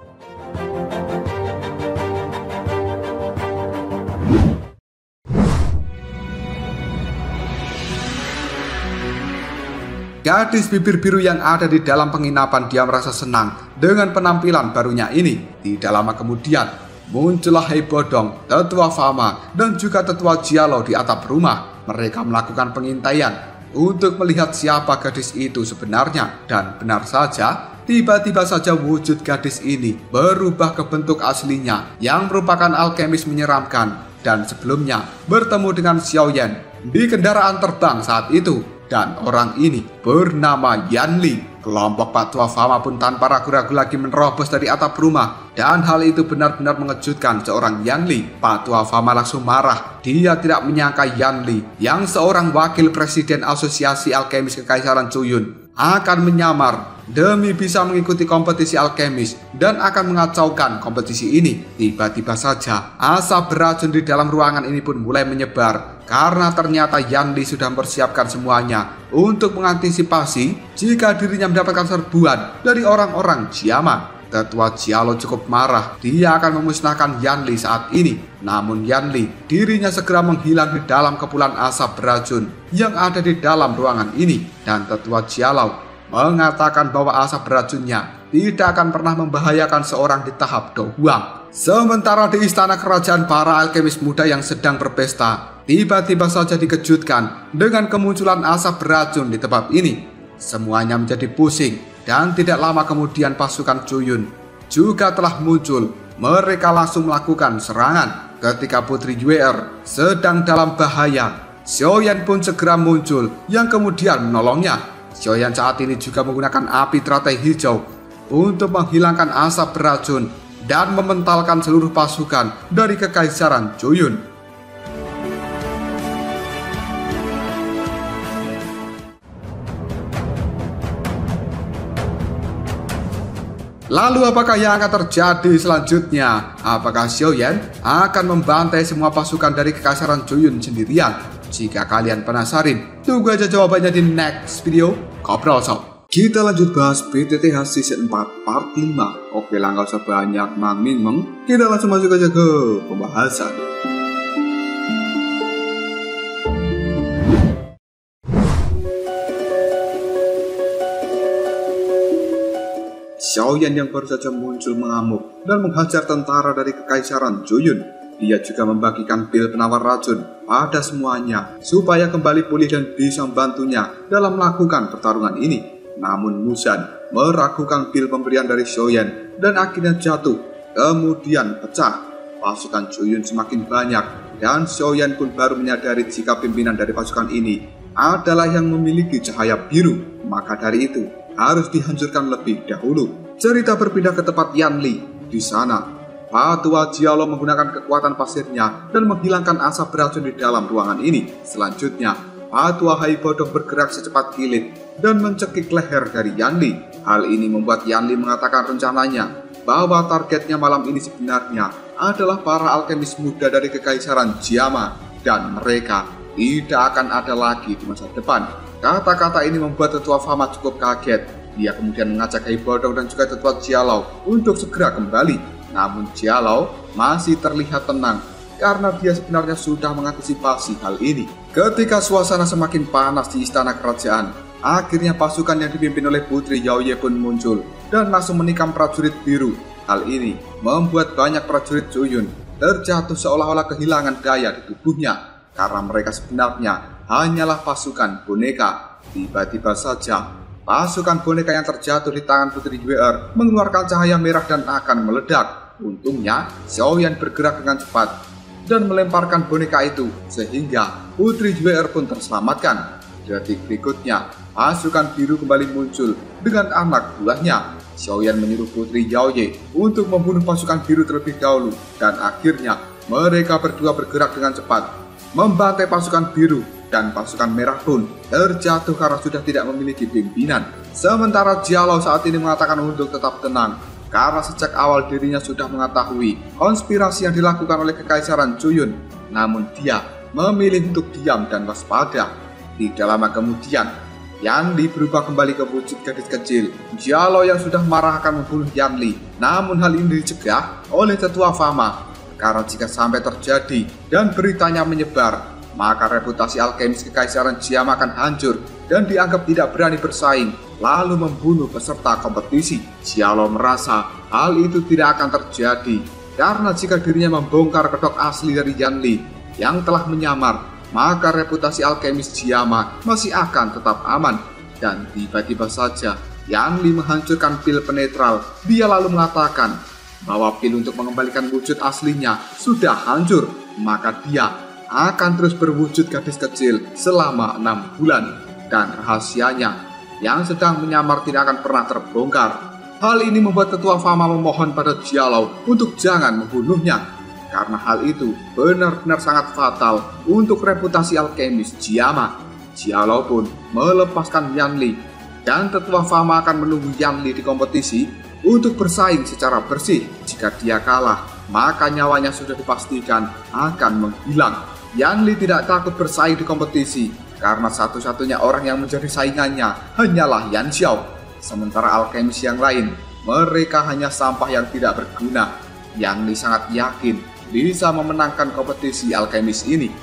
[SPEAKER 1] Gadis bibir biru yang ada di dalam penginapan dia merasa senang dengan penampilan barunya ini. Tidak lama kemudian muncullah Haibodong, tetua Fama, dan juga tetua Jialau di atap rumah. Mereka melakukan pengintaian untuk melihat siapa gadis itu sebenarnya. Dan benar saja, tiba-tiba saja wujud gadis ini berubah ke bentuk aslinya yang merupakan alkemis menyeramkan. Dan sebelumnya bertemu dengan Xiaoyan di kendaraan terbang saat itu. Dan orang ini bernama Yan Li. Kelompok Pak Tua Fama pun tanpa ragu-ragu lagi menerobos dari atap rumah, dan hal itu benar-benar mengejutkan seorang Yanli. Pak Tua Fama langsung marah. Dia tidak menyangka Yanli, yang seorang wakil presiden Asosiasi Alkemis Kekaisaran Cuyun, akan menyamar demi bisa mengikuti kompetisi alkemis dan akan mengacaukan kompetisi ini. Tiba-tiba saja asap beracun di dalam ruangan ini pun mulai menyebar, karena ternyata Yanli sudah mempersiapkan semuanya untuk mengantisipasi jika dirinya mendapatkan serbuan dari orang-orang Jiama. Tetua Jialo cukup marah. Dia akan memusnahkan Yanli saat ini. Namun Yanli, dirinya segera menghilang di dalam kepulan asap beracun yang ada di dalam ruangan ini. Dan Tetua Jialo mengatakan bahwa asap beracunnya tidak akan pernah membahayakan seorang di tahap Dohuang. Sementara di istana kerajaan, para alkemis muda yang sedang berpesta tiba-tiba saja dikejutkan dengan kemunculan asap beracun di tempat ini. Semuanya menjadi pusing. Dan tidak lama kemudian pasukan Cuyun juga telah muncul. Mereka langsung melakukan serangan. Ketika Putri Yue sedang dalam bahaya, Xiaoyan pun segera muncul yang kemudian menolongnya. Xiaoyan saat ini juga menggunakan api teratai hijau untuk menghilangkan asap beracun dan mementalkan seluruh pasukan dari Kekaisaran Cuyun. Lalu apakah yang akan terjadi selanjutnya? Apakah Xiaoyan akan membantai semua pasukan dari Kekaisaran Cuyun sendirian? Jika kalian penasaran, tunggu aja jawabannya di next video. Ngobrol sob. Kita lanjut bahas PTTH Season 4 Part 5. Oke lah, gak usah banyak mang-ming-meng. Kita langsung masuk aja ke pembahasan. Xiaoyan yang baru saja muncul mengamuk dan menghajar tentara dari Kekaisaran Cuyun. Dia juga membagikan pil penawar racun pada semuanya supaya kembali pulih dan bisa membantunya dalam melakukan pertarungan ini. Namun Mushan meragukan pil pemberian dari Xiaoyan dan akhirnya jatuh, kemudian pecah. Pasukan Cuyun semakin banyak dan Xiaoyan pun baru menyadari jika pimpinan dari pasukan ini adalah yang memiliki cahaya biru. Maka dari itu harus dihancurkan lebih dahulu. Cerita berpindah ke tempat Yanli. Di sana, Pak Tua Jialo menggunakan kekuatan pasirnya dan menghilangkan asap beracun di dalam ruangan ini. Selanjutnya, Pak Tua Hai Bodong bergerak secepat kilat dan mencekik leher dari Yanli. Hal ini membuat Yanli mengatakan rencananya bahwa targetnya malam ini sebenarnya adalah para alkemis muda dari Kekaisaran Jiama, dan mereka tidak akan ada lagi di masa depan. Kata-kata ini membuat Tetua Fama cukup kaget. Dia kemudian mengajak Hai Bodong dan juga Tetua Jialo untuk segera kembali. Namun Jialo masih terlihat tenang karena dia sebenarnya sudah mengantisipasi hal ini. Ketika suasana semakin panas di istana kerajaan, akhirnya pasukan yang dipimpin oleh Putri Yaoye pun muncul dan langsung menikam prajurit biru. Hal ini membuat banyak prajurit Cuyun terjatuh seolah-olah kehilangan daya di tubuhnya karena mereka sebenarnya hanyalah pasukan boneka. Tiba-tiba saja pasukan boneka yang terjatuh di tangan Putri Yue mengeluarkan cahaya merah dan akan meledak. Untungnya Xiaoyan bergerak dengan cepat dan melemparkan boneka itu sehingga Putri Yue pun terselamatkan. Detik berikutnya pasukan biru kembali muncul dengan anak buahnya. Xiaoyan menyuruh Putri Yaoye untuk membunuh pasukan biru terlebih dahulu, dan akhirnya mereka berdua bergerak dengan cepat membantai pasukan biru. Dan pasukan merah pun terjatuh karena sudah tidak memiliki pimpinan. Sementara Jialo saat ini mengatakan untuk tetap tenang karena sejak awal dirinya sudah mengetahui konspirasi yang dilakukan oleh Kekaisaran Cuyun. Namun dia memilih untuk diam dan waspada. Tidak lama kemudian, Yanli berubah kembali ke wujud gadis kecil. Jialo yang sudah marah akan membunuh Yanli. Namun hal ini dicegah oleh Tetua Fama karena jika sampai terjadi dan beritanya menyebar, maka reputasi alkemis Kekaisaran Jiama akan hancur dan dianggap tidak berani bersaing, lalu membunuh peserta kompetisi. Jialo merasa hal itu tidak akan terjadi karena jika dirinya membongkar kedok asli dari Yanli yang telah menyamar, maka reputasi alkemis Jiama masih akan tetap aman. Dan tiba-tiba saja Yanli menghancurkan pil penetral. Dia lalu mengatakan bahwa pil untuk mengembalikan wujud aslinya sudah hancur, maka dia akan terus berwujud gadis kecil selama 6 bulan. Dan rahasianya, yang sedang menyamar tidak akan pernah terbongkar. Hal ini membuat Tetua Fama memohon pada Jialau untuk jangan membunuhnya, karena hal itu benar-benar sangat fatal untuk reputasi alkemis Jiama. Jialau pun melepaskan Yanli, dan Tetua Fama akan menunggu Yanli di kompetisi untuk bersaing secara bersih. Jika dia kalah, maka nyawanya sudah dipastikan akan menghilang. Yanli tidak takut bersaing di kompetisi, karena satu-satunya orang yang menjadi saingannya hanyalah Yan Xiao. Sementara alkemis yang lain, mereka hanya sampah yang tidak berguna. Yanli sangat yakin bisa memenangkan kompetisi alkemis ini.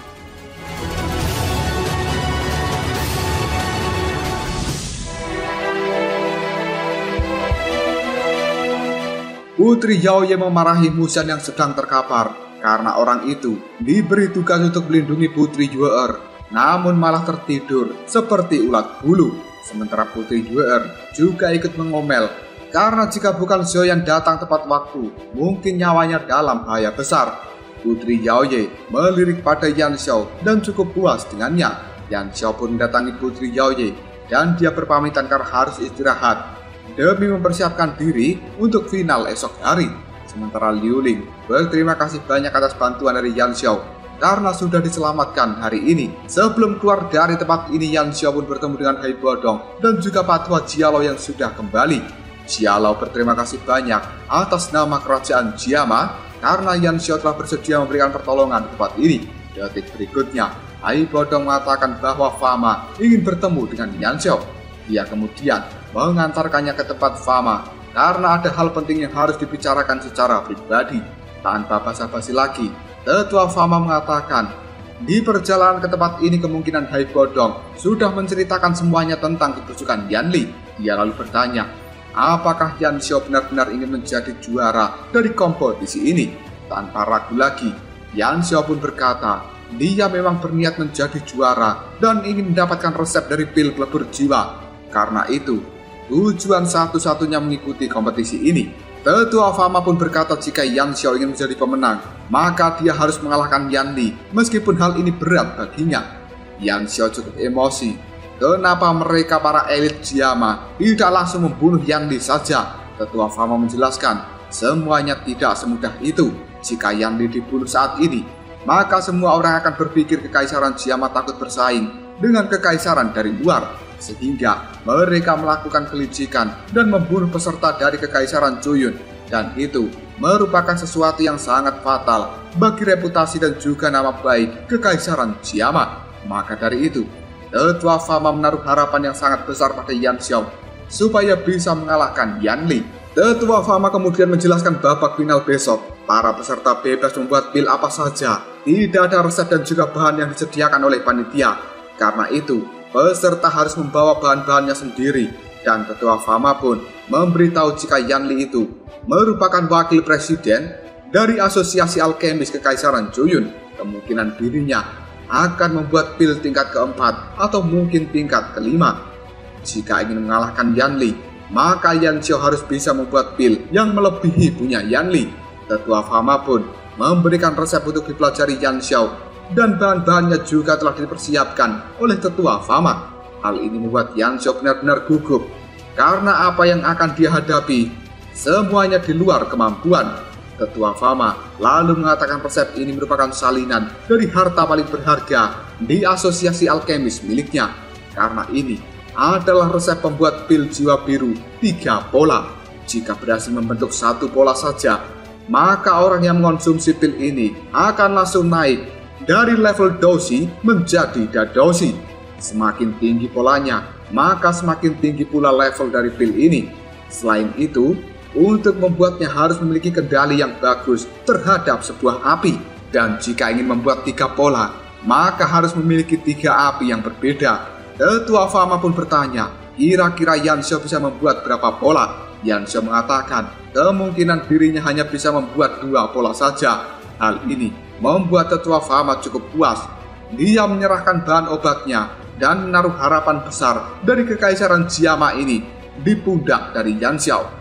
[SPEAKER 1] Putri Yaoye memarahi Mushan yang sedang terkapar karena orang itu diberi tugas untuk melindungi Putri Yue'er, namun malah tertidur seperti ulat bulu. Sementara Putri Yue'er juga ikut mengomel karena jika bukan Xiao yang datang tepat waktu, mungkin nyawanya dalam bahaya besar. Putri Yaoye melirik pada Yan Xiao dan cukup puas dengannya. Yan Xiao pun mendatangi Putri Yaoye dan dia berpamitan karena harus istirahat demi mempersiapkan diri untuk final esok hari. Sementara Liu Ling berterima kasih banyak atas bantuan dari Yan Xiao karena sudah diselamatkan hari ini. Sebelum keluar dari tempat ini, Yan Xiao pun bertemu dengan Hai Bodong dan juga Patua Jialau yang sudah kembali. Jialau berterima kasih banyak atas nama kerajaan Jiama karena Yan Xiao telah bersedia memberikan pertolongan di tempat ini. Detik berikutnya, Hai Bodong mengatakan bahwa Fama ingin bertemu dengan Yan Xiao. Dia kemudian mengantarkannya ke tempat Fama karena ada hal penting yang harus dibicarakan secara pribadi. Tanpa basa-basi lagi, Tetua Fama mengatakan di perjalanan ke tempat ini kemungkinan Hai Bodong sudah menceritakan semuanya tentang kebusukan Yanli. Dia lalu bertanya, apakah Yan Xiao benar-benar ingin menjadi juara dari kompetisi ini? Tanpa ragu lagi, Yan Xiao pun berkata, dia memang berniat menjadi juara dan ingin mendapatkan resep dari pil pelebur jiwa. Karena itu, tujuan satu-satunya mengikuti kompetisi ini. Tetua Fama pun berkata jika Yan Xiao ingin menjadi pemenang, maka dia harus mengalahkan Yanli meskipun hal ini berat baginya. Yan Xiao cukup emosi. Kenapa mereka para elit Jiama tidak langsung membunuh Yanli saja? Tetua Fama menjelaskan, semuanya tidak semudah itu. Jika Yanli dibunuh saat ini, maka semua orang akan berpikir kekaisaran Jiama takut bersaing dengan kekaisaran dari luar, sehingga mereka melakukan kelicikan dan membunuh peserta dari kekaisaran Zhuyun, dan itu merupakan sesuatu yang sangat fatal bagi reputasi dan juga nama baik kekaisaran Jiama. Maka dari itu, Tetua Fama menaruh harapan yang sangat besar pada Yan Xiao supaya bisa mengalahkan Yanli. Tetua Fama kemudian menjelaskan babak final besok. Para peserta bebas membuat pil apa saja, tidak ada resep dan juga bahan yang disediakan oleh panitia. Karena itu, peserta harus membawa bahan-bahannya sendiri, dan Tetua Fama pun memberitahu jika Yanli itu merupakan wakil presiden dari Asosiasi Alkemis Kekaisaran Zhuyun. Kemungkinan dirinya akan membuat pil tingkat keempat atau mungkin tingkat kelima. Jika ingin mengalahkan Yanli, maka Yan Xiao harus bisa membuat pil yang melebihi punya Yanli. Tetua Fama pun memberikan resep untuk dipelajari Yan Xiao, dan bahan-bahannya juga telah dipersiapkan oleh Tetua Fama. Hal ini membuat Yan Xiao benar-benar gugup, karena apa yang akan dia hadapi semuanya di luar kemampuan. Tetua Fama lalu mengatakan resep ini merupakan salinan dari harta paling berharga di Asosiasi Alkemis miliknya. Karena ini adalah resep pembuat pil jiwa biru 3 pola. Jika berhasil membentuk 1 pola saja, maka orang yang mengonsumsi pil ini akan langsung naik dari level dosi menjadi dadosi. Semakin tinggi polanya, maka semakin tinggi pula level dari pil ini. Selain itu, untuk membuatnya harus memiliki kendali yang bagus terhadap sebuah api. Dan jika ingin membuat 3 pola, maka harus memiliki 3 api yang berbeda. Tetua Fama pun bertanya, kira-kira Yan Xiao bisa membuat berapa pola? Yan Xiao mengatakan, kemungkinan dirinya hanya bisa membuat 2 pola saja. Hal ini membuat Tetua Fama cukup puas. Dia menyerahkan bahan obatnya dan menaruh harapan besar dari kekaisaran Jiama ini di pundak dari Yan Xiao.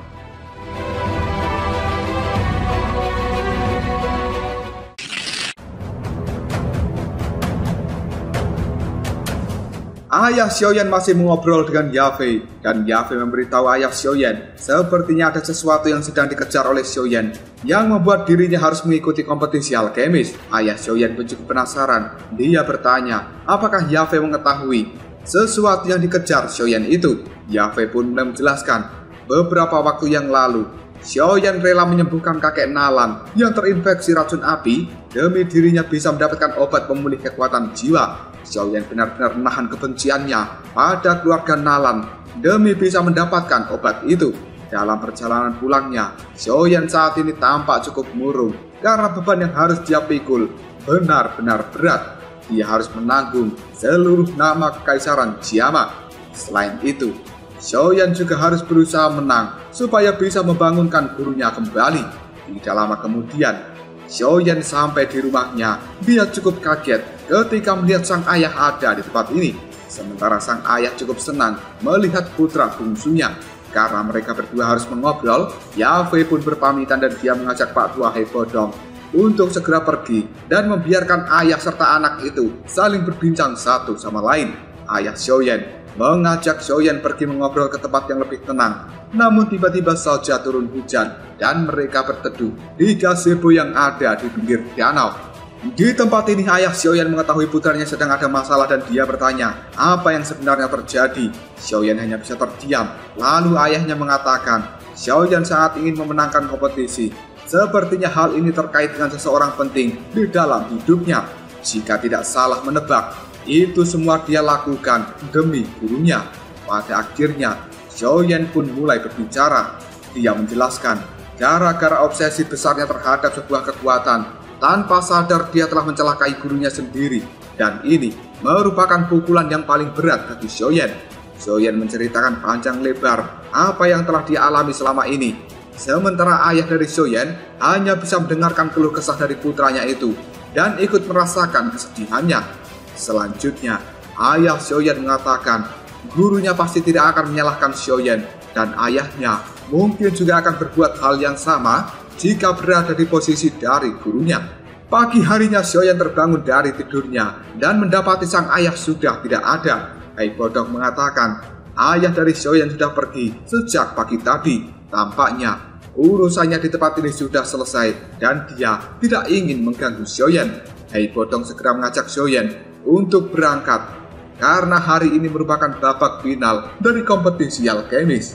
[SPEAKER 1] Ayah Xiaoyan masih mengobrol dengan Yafei, dan Yafei memberitahu ayah Xiaoyan sepertinya ada sesuatu yang sedang dikejar oleh Xiaoyan yang membuat dirinya harus mengikuti kompetisi alkemis. Ayah Xiaoyan pun cukup penasaran. Dia bertanya, apakah Yafei mengetahui sesuatu yang dikejar Xiaoyan itu? Yafei pun mulai menjelaskan, beberapa waktu yang lalu Xiaoyan rela menyembuhkan kakek Nalan yang terinfeksi racun api demi dirinya bisa mendapatkan obat pemulih kekuatan jiwa. Xiaoyan benar-benar menahan kebenciannya pada keluarga Nalan demi bisa mendapatkan obat itu. Dalam perjalanan pulangnya, Xiaoyan saat ini tampak cukup murung karena beban yang harus dia pikul benar-benar berat. Dia harus menanggung seluruh nama kekaisaran Jiama. Selain itu, Xiaoyan juga harus berusaha menang supaya bisa membangunkan gurunya kembali. Tidak lama kemudian, Xiaoyan sampai di rumahnya. Dia cukup kaget ketika melihat sang ayah ada di tempat ini. Sementara sang ayah cukup senang melihat putra bungsunya. Karena mereka berdua harus mengobrol, Yafei pun berpamitan dan dia mengajak Pak Tua Hei Bodong untuk segera pergi dan membiarkan ayah serta anak itu saling berbincang satu sama lain. Ayah Xiaoyan mengajak Xiaoyan pergi mengobrol ke tempat yang lebih tenang. Namun tiba-tiba saja turun hujan dan mereka berteduh di gazebo yang ada di pinggir danau. Di tempat ini ayah Xiaoyan mengetahui putranya sedang ada masalah dan dia bertanya apa yang sebenarnya terjadi. Xiaoyan hanya bisa terdiam. Lalu ayahnya mengatakan Xiaoyan saat ingin memenangkan kompetisi. Sepertinya hal ini terkait dengan seseorang penting di dalam hidupnya. Jika tidak salah menebak, itu semua dia lakukan demi gurunya. Pada akhirnya Xiaoyan pun mulai berbicara. Dia menjelaskan gara-gara obsesi besarnya terhadap sebuah kekuatan, tanpa sadar dia telah mencelakai gurunya sendiri. Dan ini merupakan pukulan yang paling berat bagi Xiaoyan. Xiaoyan menceritakan panjang lebar apa yang telah dia alami selama ini. Sementara ayah dari Xiaoyan hanya bisa mendengarkan keluh kesah dari putranya itu dan ikut merasakan kesedihannya. Selanjutnya, ayah Xiaoyan mengatakan gurunya pasti tidak akan menyalahkan Xiaoyan dan ayahnya mungkin juga akan berbuat hal yang sama jika berada di posisi dari gurunya. Pagi harinya Xiaoyan terbangun dari tidurnya dan mendapati sang ayah sudah tidak ada. Hei Bodong mengatakan ayah dari Xiaoyan sudah pergi sejak pagi tadi. Tampaknya urusannya di tempat ini sudah selesai dan dia tidak ingin mengganggu Xiaoyan. Hei Bodong segera mengajak Xiaoyan untuk berangkat karena hari ini merupakan babak final dari kompetisi alkemis.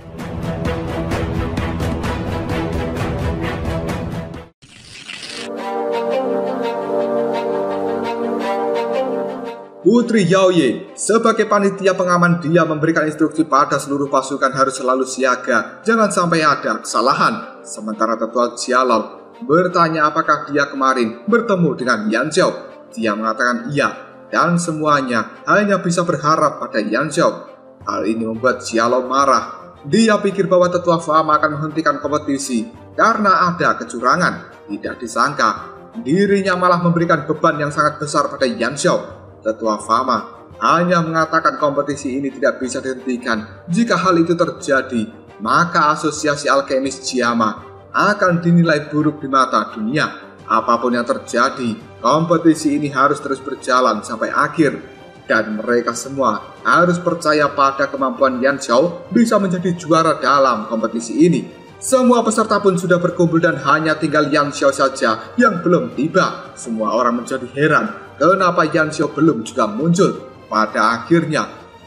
[SPEAKER 1] Putri Yaoye sebagai panitia pengaman, dia memberikan instruksi pada seluruh pasukan harus selalu siaga, jangan sampai ada kesalahan. Sementara Tetua Jialao bertanya apakah dia kemarin bertemu dengan Yan Zhao. Dia mengatakan iya, dan semuanya hanya bisa berharap pada Yan Zhao. Hal ini membuat Jialao marah. Dia pikir bahwa Tetua Fama akan menghentikan kompetisi karena ada kecurangan. Tidak disangka, dirinya malah memberikan beban yang sangat besar pada Yan Zhao. Tetua Fama hanya mengatakan kompetisi ini tidak bisa dihentikan. Jika hal itu terjadi, maka asosiasi alkemis Jiama akan dinilai buruk di mata dunia. Apapun yang terjadi, kompetisi ini harus terus berjalan sampai akhir. Dan mereka semua harus percaya pada kemampuan Yan Zhao bisa menjadi juara dalam kompetisi ini. Semua peserta pun sudah berkumpul dan hanya tinggal Yan Zhao saja yang belum tiba. Semua orang menjadi heran kenapa Yan Zhao belum juga muncul. Pada akhirnya,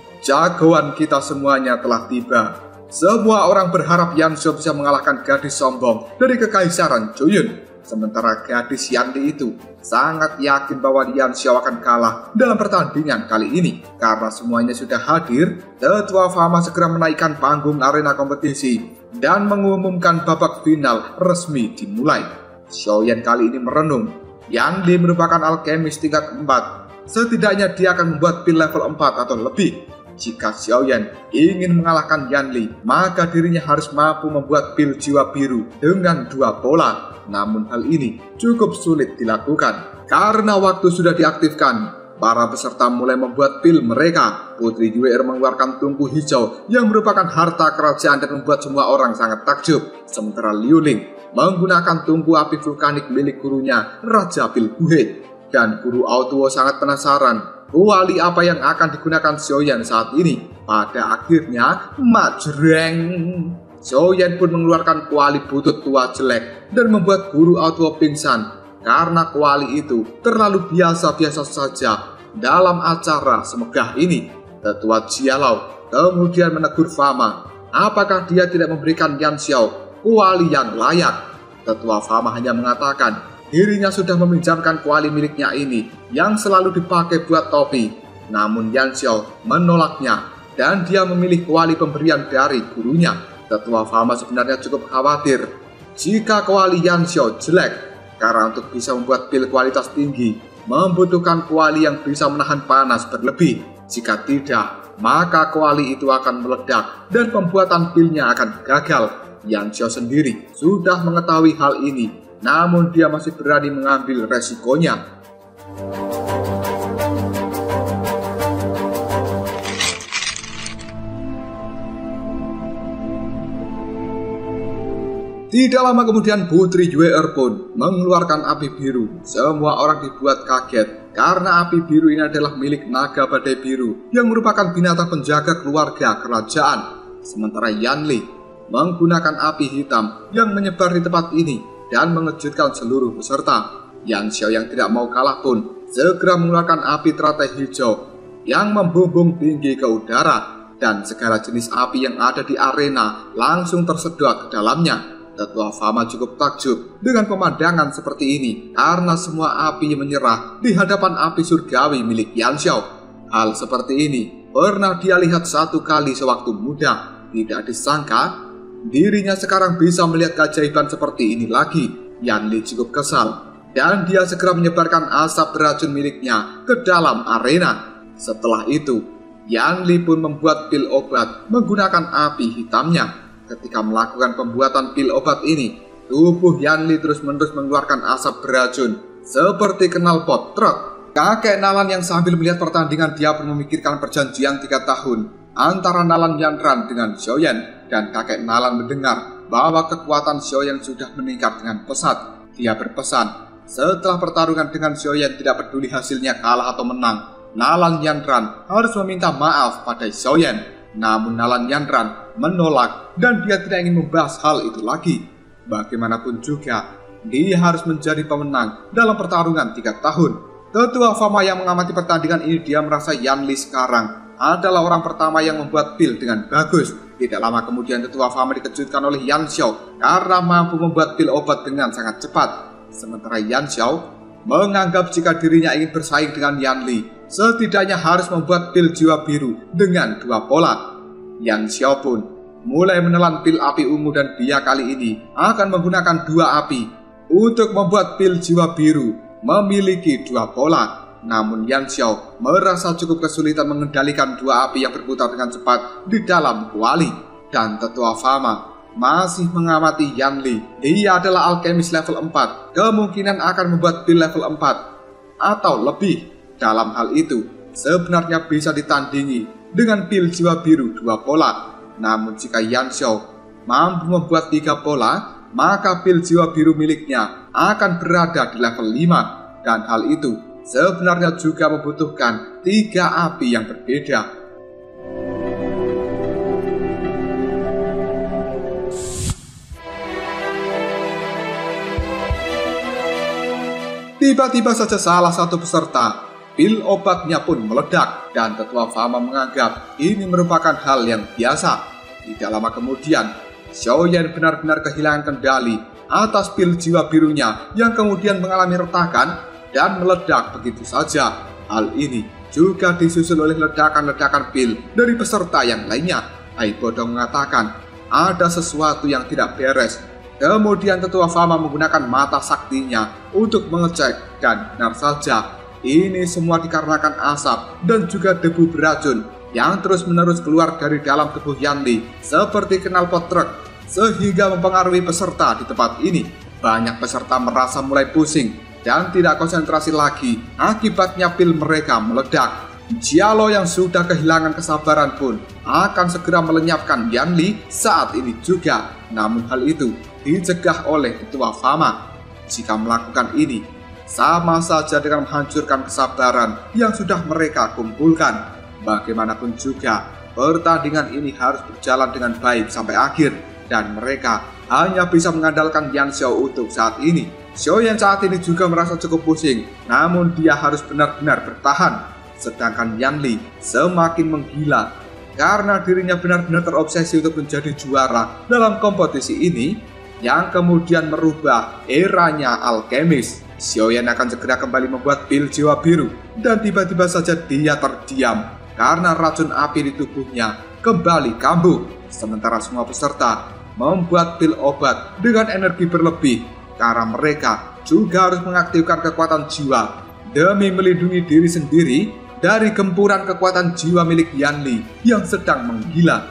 [SPEAKER 1] jagoan kita semuanya telah tiba. Semua orang berharap Yan Zhao bisa mengalahkan gadis sombong dari kekaisaran Juyun. Sementara gadis Yanli itu sangat yakin bahwa Yan Zhao akan kalah dalam pertandingan kali ini. Karena semuanya sudah hadir, Tetua Fama segera menaikkan panggung arena kompetisi dan mengumumkan babak final resmi dimulai. Xiaoyan kali ini merenung. Yanli merupakan alkemis tingkat 4. Setidaknya dia akan membuat pil level 4 atau lebih. Jika Xiaoyan ingin mengalahkan Yanli, maka dirinya harus mampu membuat pil jiwa biru dengan 2 pola. Namun hal ini cukup sulit dilakukan karena waktu sudah diaktifkan. Para peserta mulai membuat pil mereka. Putri Yue mengeluarkan tungku hijau yang merupakan harta kerajaan dan membuat semua orang sangat takjub. Sementara Liu Ling menggunakan tungku api vulkanik milik gurunya, Raja Pil Buhe. Dan Guru Aotuo sangat penasaran kuali apa yang akan digunakan Xiaoyan saat ini. Pada akhirnya, majreng. Xiaoyan pun mengeluarkan kuali butut tua jelek dan membuat Guru Aotuo pingsan karena kuali itu terlalu biasa-biasa saja dalam acara semegah ini. Tetua Jialau kemudian menegur Fama, apakah dia tidak memberikan Yan Xiao kuali yang layak. Tetua Fama hanya mengatakan dirinya sudah meminjamkan kuali miliknya ini yang selalu dipakai buat topi. Namun Yan Xiao menolaknya dan dia memilih kuali pemberian dari gurunya. Tetua Fama sebenarnya cukup khawatir jika kuali Yan Xiao jelek, karena untuk bisa membuat pil kualitas tinggi membutuhkan kuali yang bisa menahan panas berlebih. Jika tidak, maka kuali itu akan meledak dan pembuatan pilnya akan gagal. Yan Xiao sendiri sudah mengetahui hal ini, namun dia masih berani mengambil resikonya. Tidak lama kemudian Putri Yue-er pun mengeluarkan api biru. Semua orang dibuat kaget karena api biru ini adalah milik naga badai biru yang merupakan binatang penjaga keluarga kerajaan. Sementara Yan Li menggunakan api hitam yang menyebar di tempat ini dan mengejutkan seluruh peserta. Yan Xiao yang tidak mau kalah pun segera mengeluarkan api teratai hijau yang membumbung tinggi ke udara, dan segala jenis api yang ada di arena langsung tersedot ke dalamnya. Tetua Fama cukup takjub dengan pemandangan seperti ini karena semua api menyerah di hadapan api surgawi milik Yan Xiao. Hal seperti ini pernah dia lihat satu kali sewaktu muda. Tidak disangka dirinya sekarang bisa melihat keajaiban seperti ini lagi. Yan Li cukup kesal dan dia segera menyebarkan asap beracun miliknya ke dalam arena. Setelah itu, Yan Li pun membuat pil obat menggunakan api hitamnya. Ketika melakukan pembuatan pil obat ini, tubuh Yan Li terus-menerus mengeluarkan asap beracun seperti knalpot truk. Kakek Nalan yang sambil melihat pertandingan dia pun memikirkan perjanjian 3 tahun antara Nalan Yanran dengan Xiaoyan, dan kakek Nalan mendengar bahwa kekuatan Xiaoyan sudah meningkat dengan pesat. Dia berpesan, setelah pertarungan dengan Xiaoyan tidak peduli hasilnya kalah atau menang, Nalan Yanran harus meminta maaf pada Xiaoyan. Namun Nalan Yanran menolak dan dia tidak ingin membahas hal itu lagi. Bagaimanapun juga, dia harus menjadi pemenang dalam pertarungan 3 tahun. Tetua Fama yang mengamati pertandingan ini, dia merasa Yan Li sekarang adalah orang pertama yang membuat pil dengan bagus. Tidak lama kemudian Tetua Fama dikejutkan oleh Yan Xiao karena mampu membuat pil obat dengan sangat cepat. Sementara Yan Xiao menganggap jika dirinya ingin bersaing dengan Yan Li, setidaknya harus membuat pil jiwa biru dengan 2 pola. Yan Xiao pun mulai menelan pil api ungu dan dia kali ini akan menggunakan 2 api untuk membuat pil jiwa biru memiliki 2 pola. Namun Yan Xiao merasa cukup kesulitan mengendalikan 2 api yang berputar dengan cepat di dalam kuali. Dan Tetua Fama masih mengamati Yan Li. Dia adalah alkemis level 4, kemungkinan akan membuat pil level 4 atau lebih. Dalam hal itu, sebenarnya bisa ditandingi dengan pil jiwa biru 2 pola. Namun jika Yan Xiao mampu membuat 3 pola, maka pil jiwa biru miliknya akan berada di level 5. Dan hal itu sebenarnya juga membutuhkan 3 api yang berbeda. Tiba-tiba saja salah satu peserta pil obatnya pun meledak, dan Tetua Fama menganggap ini merupakan hal yang biasa. Tidak lama kemudian, Xiaoyan benar-benar kehilangan kendali atas pil jiwa birunya yang kemudian mengalami retakan dan meledak begitu saja. Hal ini juga disusul oleh ledakan-ledakan pil dari peserta yang lainnya. Ai Bodong mengatakan ada sesuatu yang tidak beres. Kemudian Tetua Fama menggunakan mata saktinya untuk mengecek, dan benar saja ini semua dikarenakan asap dan juga debu beracun yang terus-menerus keluar dari dalam tubuh Yan Li seperti knalpot truk, sehingga mempengaruhi peserta di tempat ini. Banyak peserta merasa mulai pusing dan tidak konsentrasi lagi, akibatnya pil mereka meledak. Jialo yang sudah kehilangan kesabaran pun akan segera melenyapkan Yan Li saat ini juga. Namun hal itu dicegah oleh Tetua Fama. Jika melakukan ini, sama saja dengan menghancurkan kesabaran yang sudah mereka kumpulkan. Bagaimanapun juga, pertandingan ini harus berjalan dengan baik sampai akhir, dan mereka hanya bisa mengandalkan Yan Xiao untuk saat ini. Xiaoyan saat ini juga merasa cukup pusing, namun dia harus benar-benar bertahan. Sedangkan Yan Li semakin menggila karena dirinya benar-benar terobsesi untuk menjadi juara dalam kompetisi ini, yang kemudian merubah eranya alkemis. Xiaoyan akan segera kembali membuat pil jiwa biru, dan tiba-tiba saja dia terdiam karena racun api di tubuhnya kembali kambuh. Sementara semua peserta membuat pil obat dengan energi berlebih, karena mereka juga harus mengaktifkan kekuatan jiwa demi melindungi diri sendiri dari gempuran kekuatan jiwa milik Yan Li yang sedang menggila.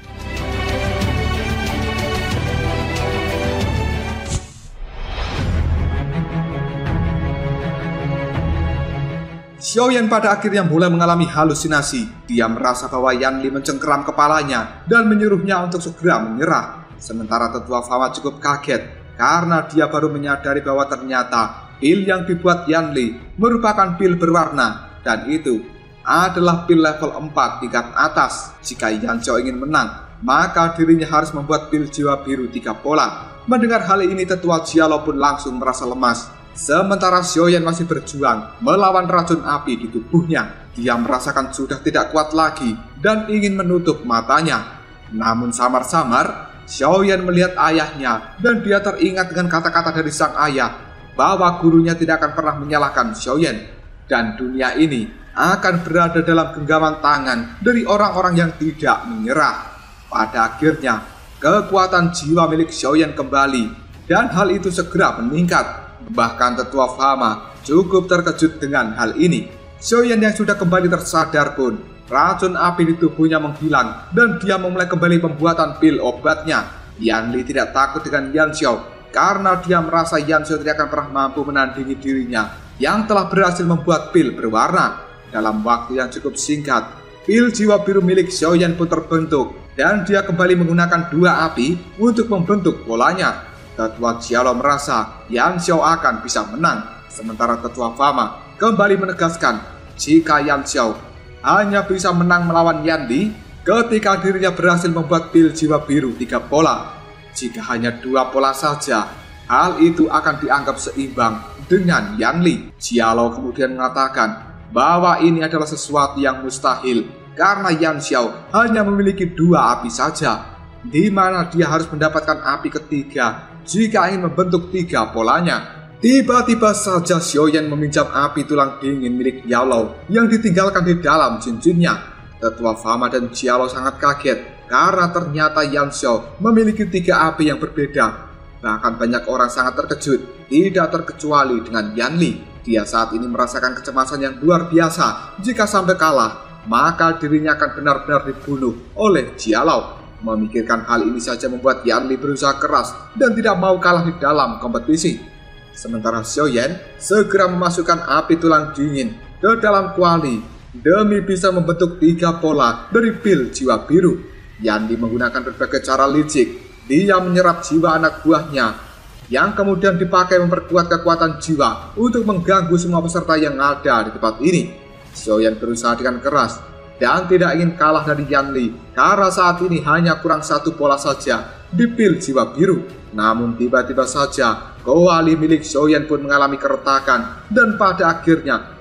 [SPEAKER 1] Xiaoyan pada akhirnya mulai mengalami halusinasi. Dia merasa bahwa Yan Li mencengkeram kepalanya dan menyuruhnya untuk segera menyerah. Sementara tetua Fama cukup kaget karena dia baru menyadari bahwa ternyata pil yang dibuat Yan Li merupakan pil berwarna, dan itu adalah pil level 4 tingkat atas. Jika Yan Xiao ingin menang, maka dirinya harus membuat pil jiwa biru 3 pola. Mendengar hal ini, tetua Jialo pun langsung merasa lemas. Sementara Xiaoyan masih berjuang melawan racun api di tubuhnya. Dia merasakan sudah tidak kuat lagi dan ingin menutup matanya. Namun samar-samar Xiaoyan melihat ayahnya, dan dia teringat dengan kata-kata dari sang ayah bahwa gurunya tidak akan pernah menyalahkan Xiaoyan, dan dunia ini akan berada dalam genggaman tangan dari orang-orang yang tidak menyerah. Pada akhirnya, kekuatan jiwa milik Xiaoyan kembali, dan hal itu segera meningkat. Bahkan tetua Fama cukup terkejut dengan hal ini. Xiaoyan yang sudah kembali tersadar pun, racun api di tubuhnya menghilang, dan dia memulai kembali pembuatan pil obatnya. Yan Li tidak takut dengan Yan Xiao karena dia merasa Yan Xiao tidak akan pernah mampu menandingi dirinya yang telah berhasil membuat pil berwarna. Dalam waktu yang cukup singkat, pil jiwa biru milik Xiaoyan pun terbentuk, dan dia kembali menggunakan 2 api untuk membentuk polanya. Tetua Jialo merasa Yan Xiao akan bisa menang. Sementara tetua Fama kembali menegaskan jika Yan Xiao hanya bisa menang melawan Yan Li ketika dirinya berhasil membuat pil jiwa biru 3 pola. Jika hanya 2 pola saja, hal itu akan dianggap seimbang dengan Yan Li. Jialo kemudian mengatakan bahwa ini adalah sesuatu yang mustahil karena Yan Xiao hanya memiliki 2 api saja, di mana dia harus mendapatkan api ketiga jika ingin membentuk 3 polanya. Tiba-tiba saja Xiaoyan meminjam api tulang dingin milik Yao yang ditinggalkan di dalam cincinnya. Tetua Fama dan Jialo sangat kaget karena ternyata Yan Xiao memiliki 3 api yang berbeda. Bahkan banyak orang sangat terkejut, tidak terkecuali dengan Yan Li. Dia saat ini merasakan kecemasan yang luar biasa. Jika sampai kalah, maka dirinya akan benar-benar dibunuh oleh Jialo. Memikirkan hal ini saja membuat Yan Li berusaha keras dan tidak mau kalah di dalam kompetisi. Sementara Xiaoyan segera memasukkan api tulang dingin ke dalam kuali demi bisa membentuk 3 pola dari pil jiwa biru. Yan Li menggunakan berbagai cara licik. Dia menyerap jiwa anak buahnya yang kemudian dipakai memperkuat kekuatan jiwa untuk mengganggu semua peserta yang ada di tempat ini. Xiaoyan berusaha dengan keras dan tidak ingin kalah dari Yan Li karena saat ini hanya kurang 1 pola saja di pil jiwa biru. Namun tiba-tiba saja kuali milik Xiaoyan pun mengalami keretakan, dan pada akhirnya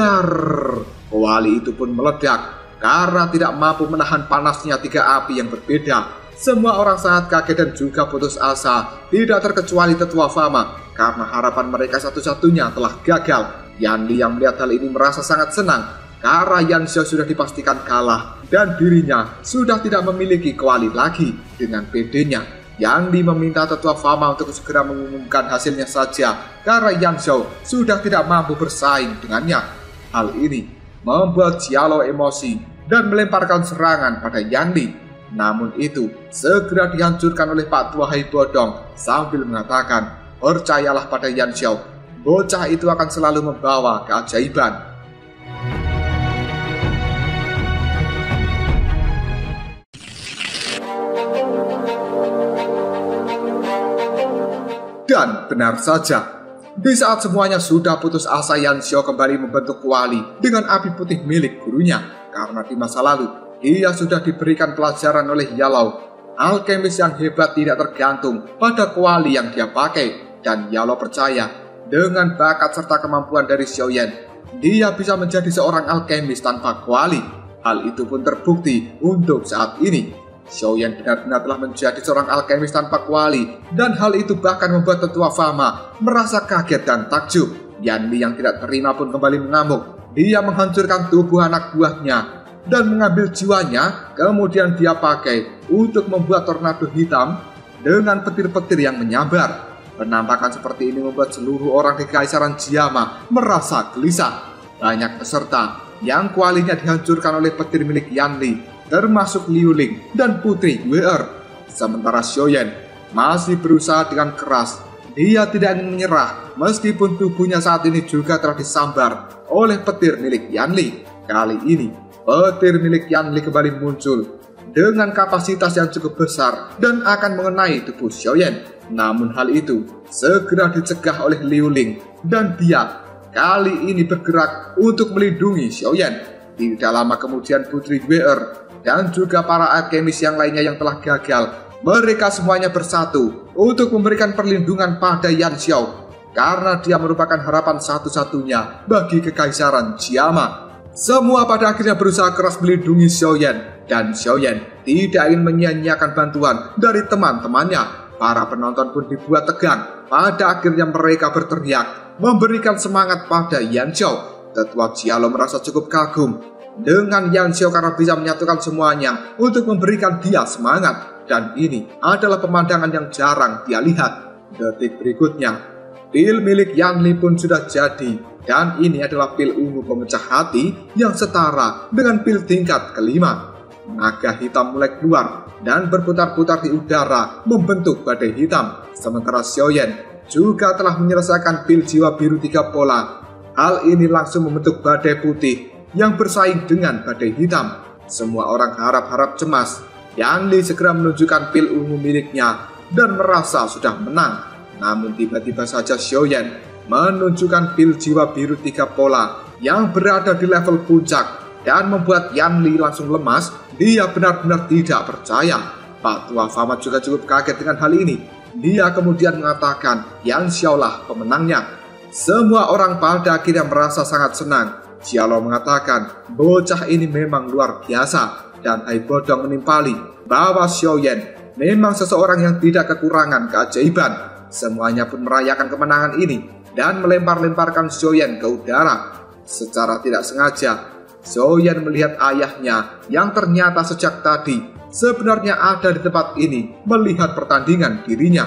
[SPEAKER 1] kuali itu pun meledak karena tidak mampu menahan panasnya 3 api yang berbeda. Semua orang sangat kaget dan juga putus asa, tidak terkecuali tetua Fama karena harapan mereka satu-satunya telah gagal. Yan Li yang melihat hal ini merasa sangat senang karena Yan Xiao sudah dipastikan kalah dan dirinya sudah tidak memiliki kuali lagi. Dengan pedenya, Yan Li meminta tetua Fama untuk segera mengumumkan hasilnya saja karena Yan Xiao sudah tidak mampu bersaing dengannya. Hal ini membuat Jialo emosi dan melemparkan serangan pada Yan Li. Namun itu segera dihancurkan oleh Pak Tua Hai Bodong sambil mengatakan, "Percayalah pada Yan Xiao, bocah itu akan selalu membawa keajaiban." Dan benar saja, Di saat semuanya sudah putus asa, Yan Xiao kembali membentuk kuali dengan api putih milik gurunya. Karena di masa lalu, dia sudah diberikan pelajaran oleh Yalao. Alkemis yang hebat tidak tergantung pada kuali yang dia pakai. Dan Yalao percaya dengan bakat serta kemampuan dari Xiaoyan, dia bisa menjadi seorang alkemis tanpa kuali. Hal itu pun terbukti untuk saat ini. Xiaoyan benar-benar telah menjadi seorang alkemis tanpa kuali, dan hal itu bahkan membuat tetua Fama merasa kaget dan takjub. Yan Li yang tidak terima pun kembali mengamuk. Dia menghancurkan tubuh anak buahnya dan mengambil jiwanya, kemudian dia pakai untuk membuat tornado hitam dengan petir-petir yang menyambar. Penampakan seperti ini membuat seluruh orang di Kekaisaran Jiama merasa gelisah. Banyak peserta yang kualinya dihancurkan oleh petir milik Yan Li, termasuk Liu Ling dan Putri Wei. Sementara Xiaoyan masih berusaha dengan keras. Dia tidak ingin menyerah meskipun tubuhnya saat ini juga telah disambar oleh petir milik Yan Li. Kali ini petir milik Yan Li kembali muncul dengan kapasitas yang cukup besar dan akan mengenai tubuh Xiaoyan. Namun hal itu segera dicegah oleh Liu Ling dan dia kali ini bergerak untuk melindungi Xiaoyan. Tidak lama kemudian Putri Wei dan juga para alkemis yang lainnya yang telah gagal, mereka semuanya bersatu untuk memberikan perlindungan pada Yan Xiao karena dia merupakan harapan satu-satunya bagi Kekaisaran Jiama. Semua pada akhirnya berusaha keras melindungi Xiaoyan, dan Xiaoyan tidak ingin menyia-nyiakan bantuan dari teman-temannya. Para penonton pun dibuat tegang. Pada akhirnya mereka berteriak memberikan semangat pada Yan Xiao. Tetua Jialo merasa cukup kagum dengan Yan Xiao karena bisa menyatukan semuanya untuk memberikan dia semangat. Dan ini adalah pemandangan yang jarang dia lihat. Detik berikutnya, pil milik Yan Li pun sudah jadi. Dan ini adalah pil ungu pemecah hati yang setara dengan pil tingkat kelima. Naga hitam mulai keluar dan berputar-putar di udara membentuk badai hitam. Sementara Xiaoyan juga telah menyelesaikan pil jiwa biru 3 pola. Hal ini langsung membentuk badai putih yang bersaing dengan badai hitam. Semua orang harap-harap cemas. Yan Li segera menunjukkan pil ungu miliknya dan merasa sudah menang. Namun tiba-tiba saja Xiaoyan menunjukkan pil jiwa biru 3 pola yang berada di level puncak dan membuat Yan Li langsung lemas. Dia benar-benar tidak percaya. Pak Tua Fama juga cukup kaget dengan hal ini. Dia kemudian mengatakan Yan Xiao lah pemenangnya. Semua orang pada akhirnya merasa sangat senang. Jialo mengatakan bocah ini memang luar biasa, dan Hai Bodong menimpali bahwa Xiaoyan memang seseorang yang tidak kekurangan keajaiban. Semuanya pun merayakan kemenangan ini dan melempar-lemparkan Xiaoyan ke udara. Secara tidak sengaja, Xiaoyan melihat ayahnya yang ternyata sejak tadi sebenarnya ada di tempat ini melihat pertandingan dirinya.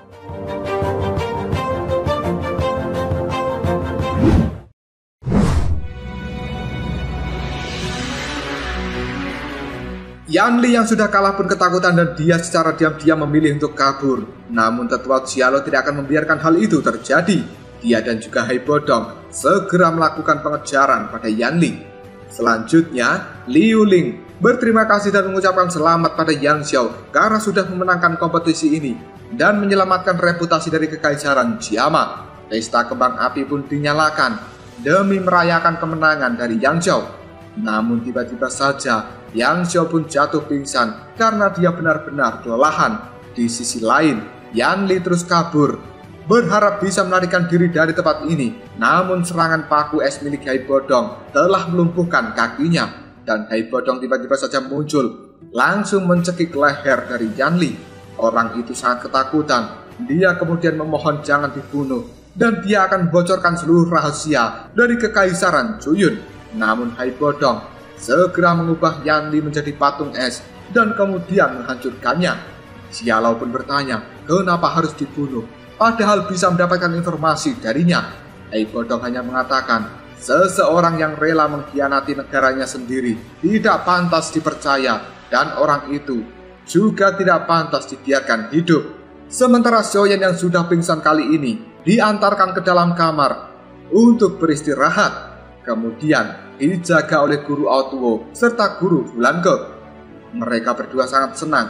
[SPEAKER 1] Yan Li yang sudah kalah pun ketakutan dan dia secara diam-diam memilih untuk kabur. Namun tetua Jialo tidak akan membiarkan hal itu terjadi. Dia dan juga Hai Bodong segera melakukan pengejaran pada Yan Li. Selanjutnya, Liu Ling berterima kasih dan mengucapkan selamat pada Yan Xiao karena sudah memenangkan kompetisi ini dan menyelamatkan reputasi dari Kekaisaran Jiama. Pesta kembang api pun dinyalakan demi merayakan kemenangan dari Yan Xiao. Namun tiba-tiba saja Yan Xiao pun jatuh pingsan karena dia benar-benar kelelahan. Di sisi lain, Yan Li terus kabur, berharap bisa melarikan diri dari tempat ini. Namun serangan paku es milik Hai Bodong telah melumpuhkan kakinya, dan Hai Bodong tiba-tiba saja muncul, langsung mencekik leher dari Yan Li. Orang itu sangat ketakutan. Dia kemudian memohon jangan dibunuh, dan dia akan membocorkan seluruh rahasia dari Kekaisaran Juyun. Namun Hai Bodong segera mengubah Yan Li menjadi patung es dan kemudian menghancurkannya. Jialo pun bertanya, kenapa harus dibunuh? Padahal bisa mendapatkan informasi darinya. Hai Bodong hanya mengatakan, seseorang yang rela mengkhianati negaranya sendiri tidak pantas dipercaya, dan orang itu juga tidak pantas dibiarkan hidup. Sementara Xiaoyan yang sudah pingsan kali ini diantarkan ke dalam kamar untuk beristirahat. Kemudian dijaga oleh guru Aotuo serta guru Bulan Ke. Mereka berdua sangat senang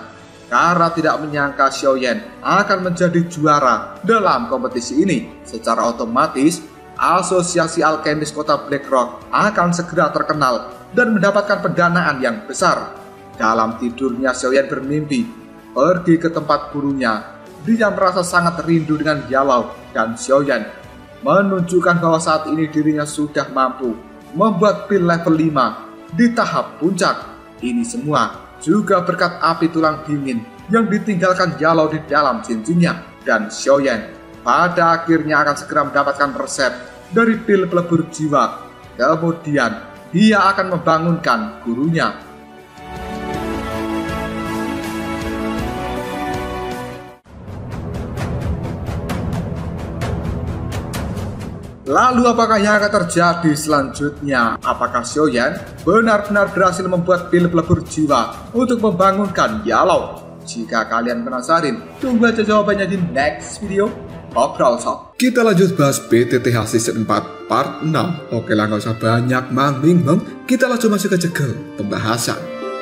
[SPEAKER 2] karena tidak menyangka Xiaoyan akan menjadi juara dalam kompetisi ini. Secara otomatis, Asosiasi Alkemis Kota Blackrock akan segera terkenal dan mendapatkan pendanaan yang besar. Dalam tidurnya, Xiaoyan bermimpi pergi ke tempat gurunya. Dia merasa sangat rindu dengan Yalau, dan Xiaoyan menunjukkan bahwa saat ini dirinya sudah mampu membuat pil level 5 di tahap puncak. Ini semua juga berkat api tulang dingin yang ditinggalkan Yalau di dalam cincinnya. Dan Xiaoyan pada akhirnya akan segera mendapatkan resep dari pil pelebur jiwa. Kemudian dia akan membangunkan gurunya. Lalu apakah yang akan terjadi selanjutnya? Apakah Xiaoyan benar-benar berhasil membuat pil pelebur jiwa untuk membangunkan Yalau? Jika kalian penasaran, tunggu aja jawabannya di next video Obrol Shop.
[SPEAKER 1] Kita lanjut bahas BTTH Season 4 Part 6. Oke lah, gak usah banyak mang-ming-meng, kita langsung masuk ke jegel pembahasan.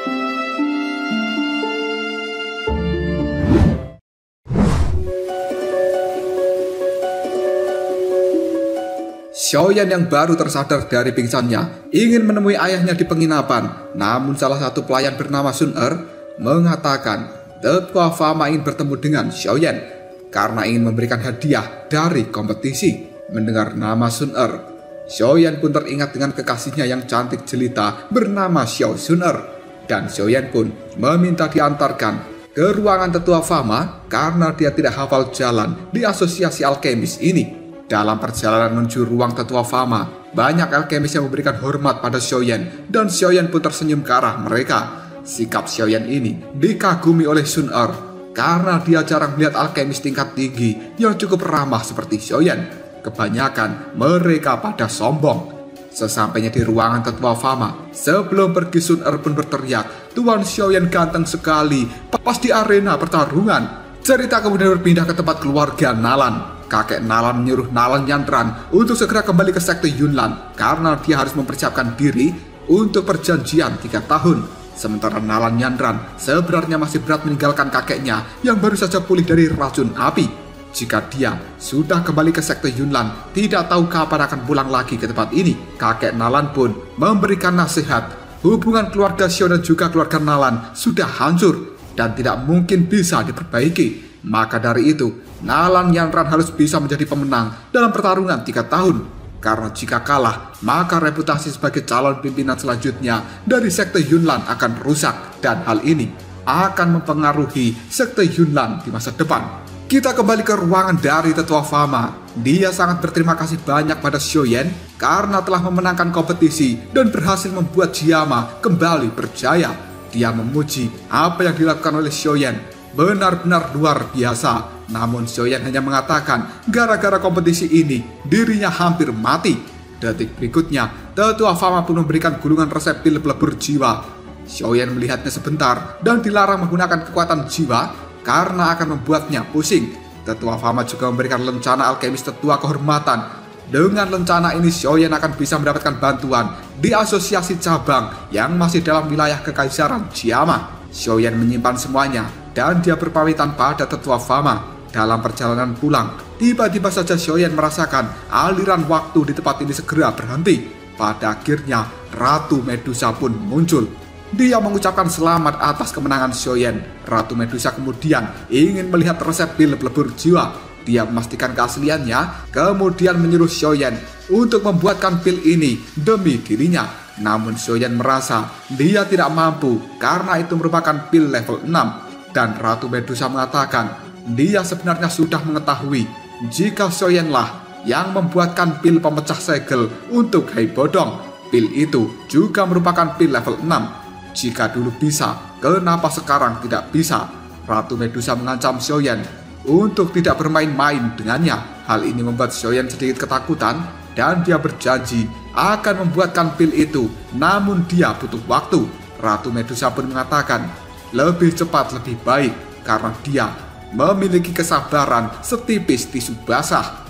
[SPEAKER 1] Xiaoyan yang baru tersadar dari pingsannya ingin menemui ayahnya di penginapan. Namun salah satu pelayan bernama Sun Er mengatakan Tetua Fama ingin bertemu dengan Xiaoyan karena ingin memberikan hadiah dari kompetisi. Mendengar nama Sun Er, Xiaoyan pun teringat dengan kekasihnya yang cantik jelita bernama Xiao Sun Er. Dan Xiaoyan pun meminta diantarkan ke ruangan Tetua Fama karena dia tidak hafal jalan di Asosiasi Alkemis ini. Dalam perjalanan menuju ruang Tetua Fama, banyak alkemis yang memberikan hormat pada Xiaoyan, dan Xiaoyan pun tersenyum ke arah mereka. Sikap Xiaoyan ini dikagumi oleh Sun Er karena dia jarang melihat alkemis tingkat tinggi yang cukup ramah seperti Xiaoyan. Kebanyakan mereka pada sombong. Sesampainya di ruangan Tetua Fama, sebelum pergi Sun Er pun berteriak, "Tuan Xiaoyan ganteng sekali, pas di arena pertarungan." Cerita kemudian berpindah ke tempat keluarga Nalan. Kakek Nalan menyuruh Nalan Yantran untuk segera kembali ke sekte Yunlan karena dia harus mempersiapkan diri untuk perjanjian 3 tahun. Sementara Nalan Yantran sebenarnya masih berat meninggalkan kakeknya yang baru saja pulih dari racun api. Jika dia sudah kembali ke sekte Yunlan, tidak tahu kapan akan pulang lagi ke tempat ini. Kakek Nalan pun memberikan nasihat. Hubungan keluarga Xiao dan juga keluarga Nalan sudah hancur dan tidak mungkin bisa diperbaiki. Maka dari itu, Nalan Yantran harus bisa menjadi pemenang dalam pertarungan 3 tahun. Karena jika kalah, maka reputasi sebagai calon pimpinan selanjutnya dari sekte Yunlan akan rusak. Dan hal ini akan mempengaruhi sekte Yunlan di masa depan. Kita kembali ke ruangan dari Tetua Fama. Dia sangat berterima kasih banyak pada Xiaoyan karena telah memenangkan kompetisi dan berhasil membuat Jiama kembali berjaya. Dia memuji apa yang dilakukan oleh Xiaoyan benar-benar luar biasa. Namun Xiaoyan hanya mengatakan gara-gara kompetisi ini dirinya hampir mati. Detik berikutnya, Tetua Fama pun memberikan gulungan resep pil pelebur jiwa. Xiaoyan melihatnya sebentar dan dilarang menggunakan kekuatan jiwa karena akan membuatnya pusing. Tetua Fama juga memberikan lencana alkemis tetua kehormatan. Dengan lencana ini Xiaoyan akan bisa mendapatkan bantuan di asosiasi cabang yang masih dalam wilayah kekaisaran Jiama. Xiaoyan menyimpan semuanya dan dia berpamitan pada Tetua Fama. Dalam perjalanan pulang, tiba-tiba saja Xiaoyan merasakan aliran waktu di tempat ini segera berhenti. Pada akhirnya, Ratu Medusa pun muncul. Dia mengucapkan selamat atas kemenangan Xiaoyan. Ratu Medusa kemudian ingin melihat resep pil pelebur jiwa. Dia memastikan keasliannya, kemudian menyuruh Xiaoyan untuk membuatkan pil ini demi dirinya. Namun Xiaoyan merasa dia tidak mampu karena itu merupakan pil level 6. Dan Ratu Medusa mengatakan dia sebenarnya sudah mengetahui jika Xiaoyanlah yang membuatkan pil pemecah segel untuk Hai Bodong. Pil itu juga merupakan pil level 6. Jika dulu bisa, kenapa sekarang tidak bisa? Ratu Medusa mengancam Xiaoyan untuk tidak bermain-main dengannya. Hal ini membuat Xiaoyan sedikit ketakutan dan dia berjanji akan membuatkan pil itu, namun dia butuh waktu. Ratu Medusa pun mengatakan lebih cepat lebih baik karena dia memiliki kesabaran setipis tisu basah.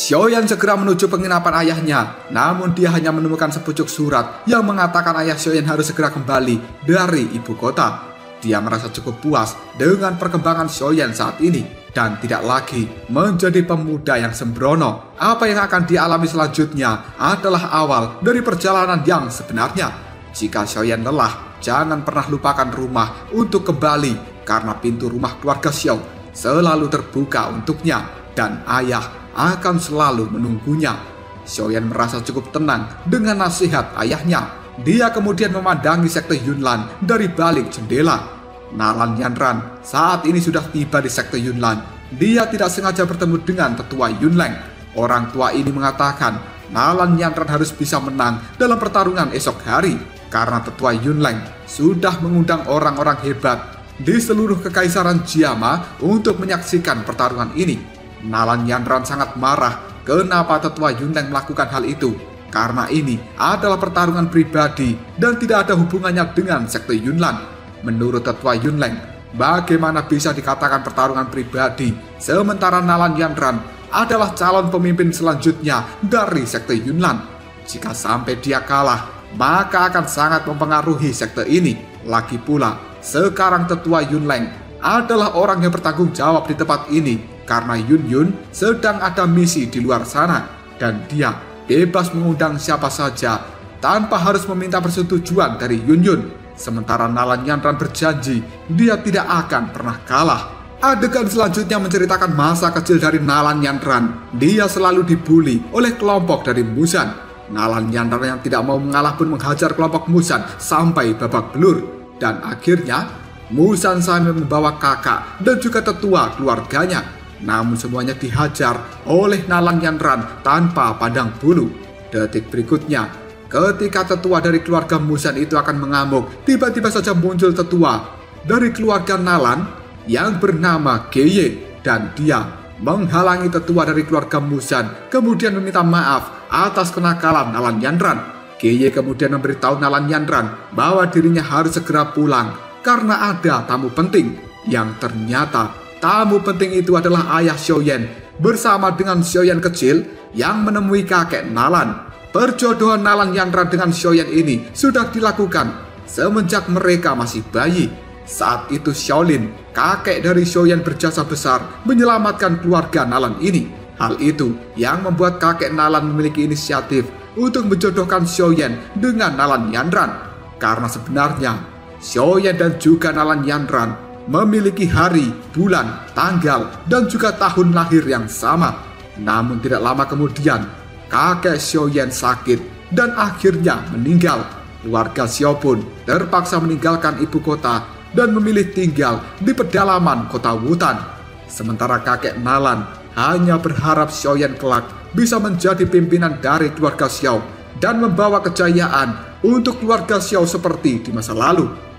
[SPEAKER 1] Xiaoyan segera menuju penginapan ayahnya, namun dia hanya menemukan sepucuk surat yang mengatakan ayah Xiaoyan harus segera kembali dari ibu kota. Dia merasa cukup puas dengan perkembangan Xiaoyan saat ini dan tidak lagi menjadi pemuda yang sembrono. Apa yang akan dialami selanjutnya adalah awal dari perjalanan yang sebenarnya. Jika Xiaoyan lelah, jangan pernah lupakan rumah untuk kembali, karena pintu rumah keluarga Xiao selalu terbuka untuknya dan ayah akan selalu menunggunya. Xiaoyan merasa cukup tenang dengan nasihat ayahnya. Dia kemudian memandangi sekte Yunlan dari balik jendela. Nalan Yanran saat ini sudah tiba di sekte Yunlan. Dia tidak sengaja bertemu dengan tetua Yunleng. Orang tua ini mengatakan Nalan Yanran harus bisa menang dalam pertarungan esok hari, karena tetua Yunleng sudah mengundang orang-orang hebat di seluruh kekaisaran Jiama untuk menyaksikan pertarungan ini. Nalan Yanran sangat marah kenapa tetua Yunleng melakukan hal itu, karena ini adalah pertarungan pribadi dan tidak ada hubungannya dengan sekte Yunlan. Menurut tetua Yunleng, bagaimana bisa dikatakan pertarungan pribadi sementara Nalan Yanran adalah calon pemimpin selanjutnya dari sekte Yunlan? Jika sampai dia kalah, maka akan sangat mempengaruhi sekte ini. Lagi pula, sekarang tetua Yunleng adalah orang yang bertanggung jawab di tempat ini, karena Yun sedang ada misi di luar sana dan dia bebas mengundang siapa saja tanpa harus meminta persetujuan dari Yun. Sementara Nalan Yanran berjanji dia tidak akan pernah kalah. Adegan selanjutnya menceritakan masa kecil dari Nalan Yanran. Dia selalu dibully oleh kelompok dari Musan. Nalan Yanran yang tidak mau mengalah pun menghajar kelompok Musan sampai babak belur, dan akhirnya Musan sampai membawa kakak dan juga tetua keluarganya. Namun semuanya dihajar oleh Nalan Yanran tanpa pandang bulu. Detik berikutnya, ketika tetua dari keluarga Musan itu akan mengamuk, tiba-tiba saja muncul tetua dari keluarga Nalan yang bernama Geye, dan dia menghalangi tetua dari keluarga Musan, kemudian meminta maaf atas kenakalan Nalan Yanran. Geye kemudian memberitahu Nalan Yanran bahwa dirinya harus segera pulang karena ada tamu penting, yang ternyata tamu penting itu adalah ayah Xiaoyan bersama dengan Xiaoyan kecil yang menemui kakek Nalan. Perjodohan Nalan Yanran dengan Xiaoyan ini sudah dilakukan semenjak mereka masih bayi. Saat itu Xiaolin, kakek dari Xiaoyan, berjasa besar menyelamatkan keluarga Nalan ini. Hal itu yang membuat kakek Nalan memiliki inisiatif untuk menjodohkan Xiaoyan dengan Nalan Yanran. Karena sebenarnya Xiaoyan dan juga Nalan Yanran memiliki hari, bulan, tanggal, dan juga tahun lahir yang sama. Namun tidak lama kemudian, kakek Xiaoyan sakit dan akhirnya meninggal. Keluarga Xiao pun terpaksa meninggalkan ibu kota dan memilih tinggal di pedalaman kota Wutan. Sementara kakek Nalan hanya berharap Xiaoyan kelak bisa menjadi pimpinan dari keluarga Xiao dan membawa kejayaan untuk keluarga Xiao seperti di masa lalu.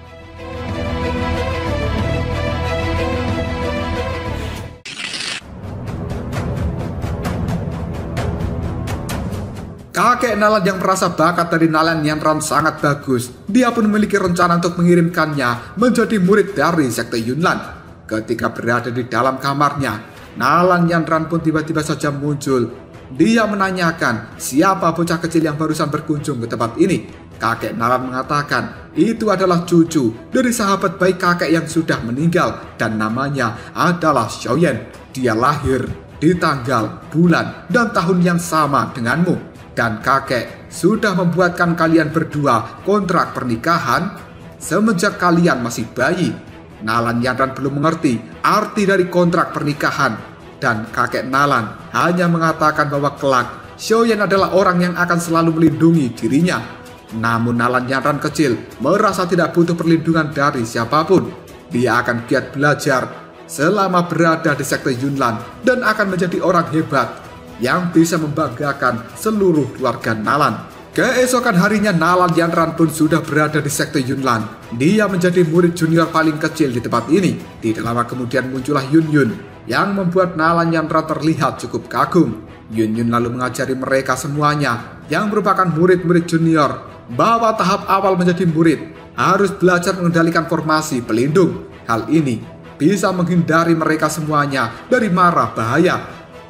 [SPEAKER 1] Kakek Nalan yang merasa bakat dari Nalan Yanran sangat bagus. Dia pun memiliki rencana untuk mengirimkannya menjadi murid dari sekte Yunlan. Ketika berada di dalam kamarnya, Nalan Yanran pun tiba-tiba saja muncul. Dia menanyakan siapa bocah kecil yang barusan berkunjung ke tempat ini. Kakek Nalan mengatakan itu adalah cucu dari sahabat baik kakek yang sudah meninggal dan namanya adalah Xiaoyan. Dia lahir di tanggal, bulan, dan tahun yang sama denganmu. Dan kakek sudah membuatkan kalian berdua kontrak pernikahan semenjak kalian masih bayi. Nalan Yanran belum mengerti arti dari kontrak pernikahan, dan kakek Nalan hanya mengatakan bahwa kelak Xiaoyan adalah orang yang akan selalu melindungi dirinya. Namun Nalan Yanran kecil merasa tidak butuh perlindungan dari siapapun. Dia akan giat belajar selama berada di sekte Yunlan dan akan menjadi orang hebat yang bisa membanggakan seluruh keluarga Nalan. Keesokan harinya Nalan Yanran pun sudah berada di sekte Yunlan. Dia menjadi murid junior paling kecil di tempat ini. Tidak lama kemudian muncullah Yun yang membuat Nalan Yanran terlihat cukup kagum. Yun lalu mengajari mereka semuanya yang merupakan murid-murid junior bahwa tahap awal menjadi murid harus belajar mengendalikan formasi pelindung. Hal ini bisa menghindari mereka semuanya dari mara bahaya.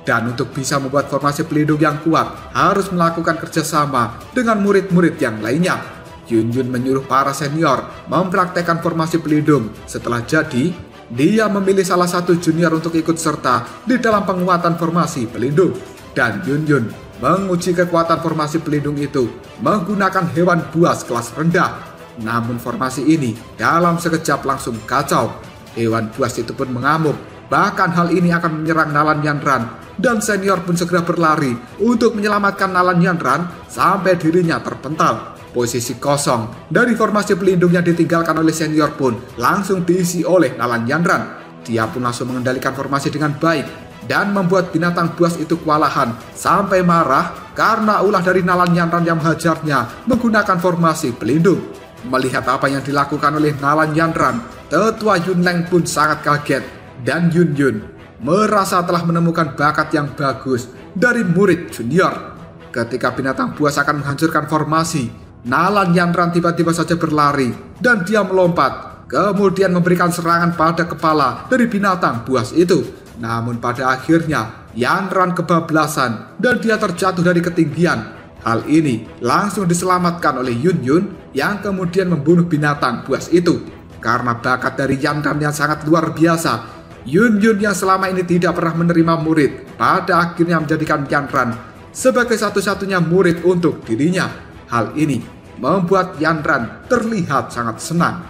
[SPEAKER 2] Dan untuk bisa membuat formasi pelindung yang kuat, harus melakukan kerjasama dengan murid-murid yang lainnya. Yun menyuruh para senior mempraktekkan formasi pelindung. Setelah jadi, dia memilih salah satu junior untuk ikut serta di dalam penguatan formasi pelindung. Dan Yun menguji kekuatan formasi pelindung itu menggunakan hewan buas kelas rendah. Namun formasi ini dalam sekejap langsung kacau. Hewan buas itu pun mengamuk. Bahkan hal ini akan menyerang Nalan Yanran, dan senior pun segera berlari untuk menyelamatkan Nalan Yanran sampai dirinya terpental. Posisi kosong dari formasi pelindungnya ditinggalkan oleh senior pun langsung diisi oleh Nalan Yanran. Dia pun langsung mengendalikan formasi dengan baik dan membuat binatang buas itu kewalahan sampai marah karena ulah dari Nalan Yanran yang menghajarnya menggunakan formasi pelindung. Melihat apa yang dilakukan oleh Nalan Yanran, tetua Yunleng pun sangat kaget, dan Yun merasa telah menemukan bakat yang bagus dari murid junior. Ketika binatang buas akan menghancurkan formasi, Nalan Yanran tiba-tiba saja berlari dan dia melompat, kemudian memberikan serangan pada kepala dari binatang buas itu. Namun pada akhirnya Yanran kebablasan dan dia terjatuh dari ketinggian. Hal ini langsung diselamatkan oleh Yun yang kemudian membunuh binatang buas itu. Karena bakat dari Yanran yang sangat luar biasa, Yun yang selama ini tidak pernah menerima murid pada akhirnya menjadikan Yanran sebagai satu-satunya murid untuk dirinya. Hal ini membuat Yanran terlihat sangat senang.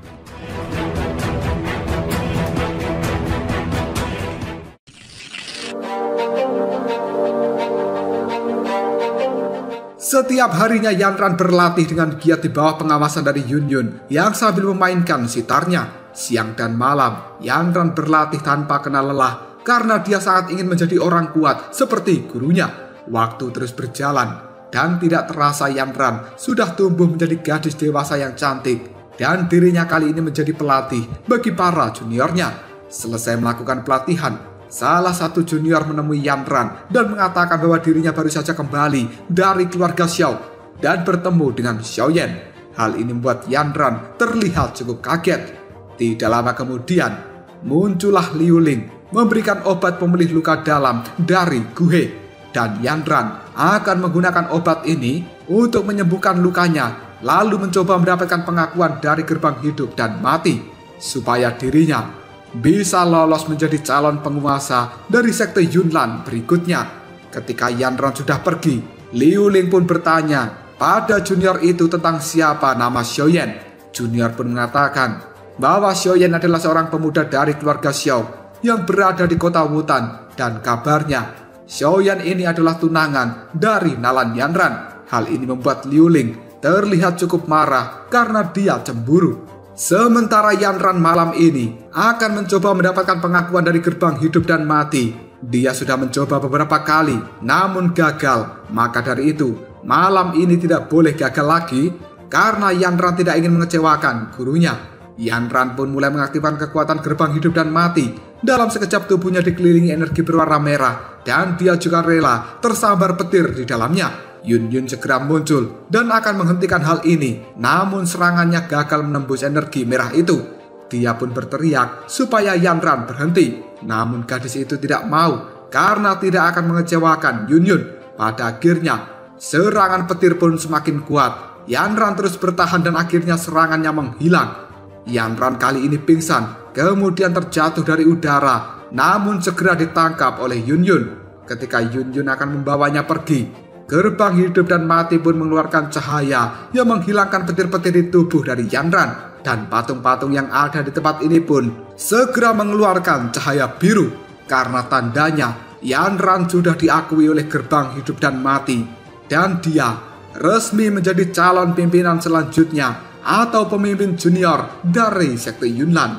[SPEAKER 2] Setiap harinya Yanran berlatih dengan giat di bawah pengawasan dari Yun yang sambil memainkan sitarnya. Siang dan malam, Yanran berlatih tanpa kenal lelah karena dia sangat ingin menjadi orang kuat seperti gurunya. Waktu terus berjalan dan tidak terasa Yanran sudah tumbuh menjadi gadis dewasa yang cantik, dan dirinya kali ini menjadi pelatih bagi para juniornya. Selesai melakukan pelatihan, salah satu junior menemui Yanran dan mengatakan bahwa dirinya baru saja kembali dari keluarga Xiao dan bertemu dengan Xiaoyan. Hal ini membuat Yanran terlihat cukup kaget. Tidak lama kemudian, muncullah Liu Ling memberikan obat pemulih luka dalam dari Guhe, dan Yanran akan menggunakan obat ini untuk menyembuhkan lukanya, lalu mencoba mendapatkan pengakuan dari gerbang hidup dan mati supaya dirinya bisa lolos menjadi calon penguasa dari sekte Yunlan berikutnya. Ketika Yanran sudah pergi, Liu Ling pun bertanya pada junior itu tentang siapa nama Xiaoyan. Junior pun mengatakan bahwa Xiaoyan adalah seorang pemuda dari keluarga Xiao yang berada di kota Wutan, dan kabarnya Xiaoyan ini adalah tunangan dari Nalan Yanran. Hal ini membuat Liu Ling terlihat cukup marah karena dia cemburu. Sementara Yanran malam ini akan mencoba mendapatkan pengakuan dari gerbang hidup dan mati. Dia sudah mencoba beberapa kali, namun gagal. Maka dari itu, malam ini tidak boleh gagal lagi karena Yanran tidak ingin mengecewakan gurunya. Yanran pun mulai mengaktifkan kekuatan gerbang hidup dan mati. Dalam sekejap tubuhnya dikelilingi energi berwarna merah, dan dia juga rela tersambar petir di dalamnya. Yun segera muncul dan akan menghentikan hal ini, namun serangannya gagal menembus energi merah itu. Dia pun berteriak supaya Yanran berhenti, namun gadis itu tidak mau karena tidak akan mengecewakan Yun. Pada akhirnya, serangan petir pun semakin kuat. Yanran terus bertahan dan akhirnya serangannya menghilang. Yanran kali ini pingsan, kemudian terjatuh dari udara, namun segera ditangkap oleh Yun. Ketika Yun akan membawanya pergi, gerbang hidup dan mati pun mengeluarkan cahaya yang menghilangkan petir-petir di tubuh dari Yanran. Dan patung-patung yang ada di tempat ini pun segera mengeluarkan cahaya biru, karena tandanya Yanran sudah diakui oleh gerbang hidup dan mati, dan dia resmi menjadi calon pimpinan selanjutnya atau pemimpin junior dari sekte Yunlan.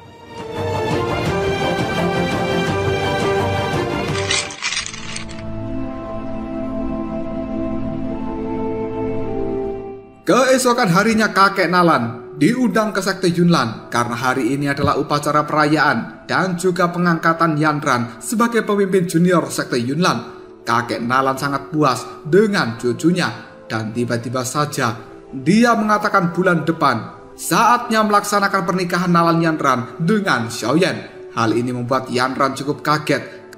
[SPEAKER 2] Keesokan harinya kakek Nalan diundang ke sekte Yunlan karena hari ini adalah upacara perayaan dan juga pengangkatan Yanran sebagai pemimpin junior sekte Yunlan. Kakek Nalan sangat puas dengan cucunya, dan tiba-tiba saja dia mengatakan bulan depan saatnya melaksanakan pernikahan Nalan Yanran dengan Xiaoyan. Hal ini membuat Yanran cukup kaget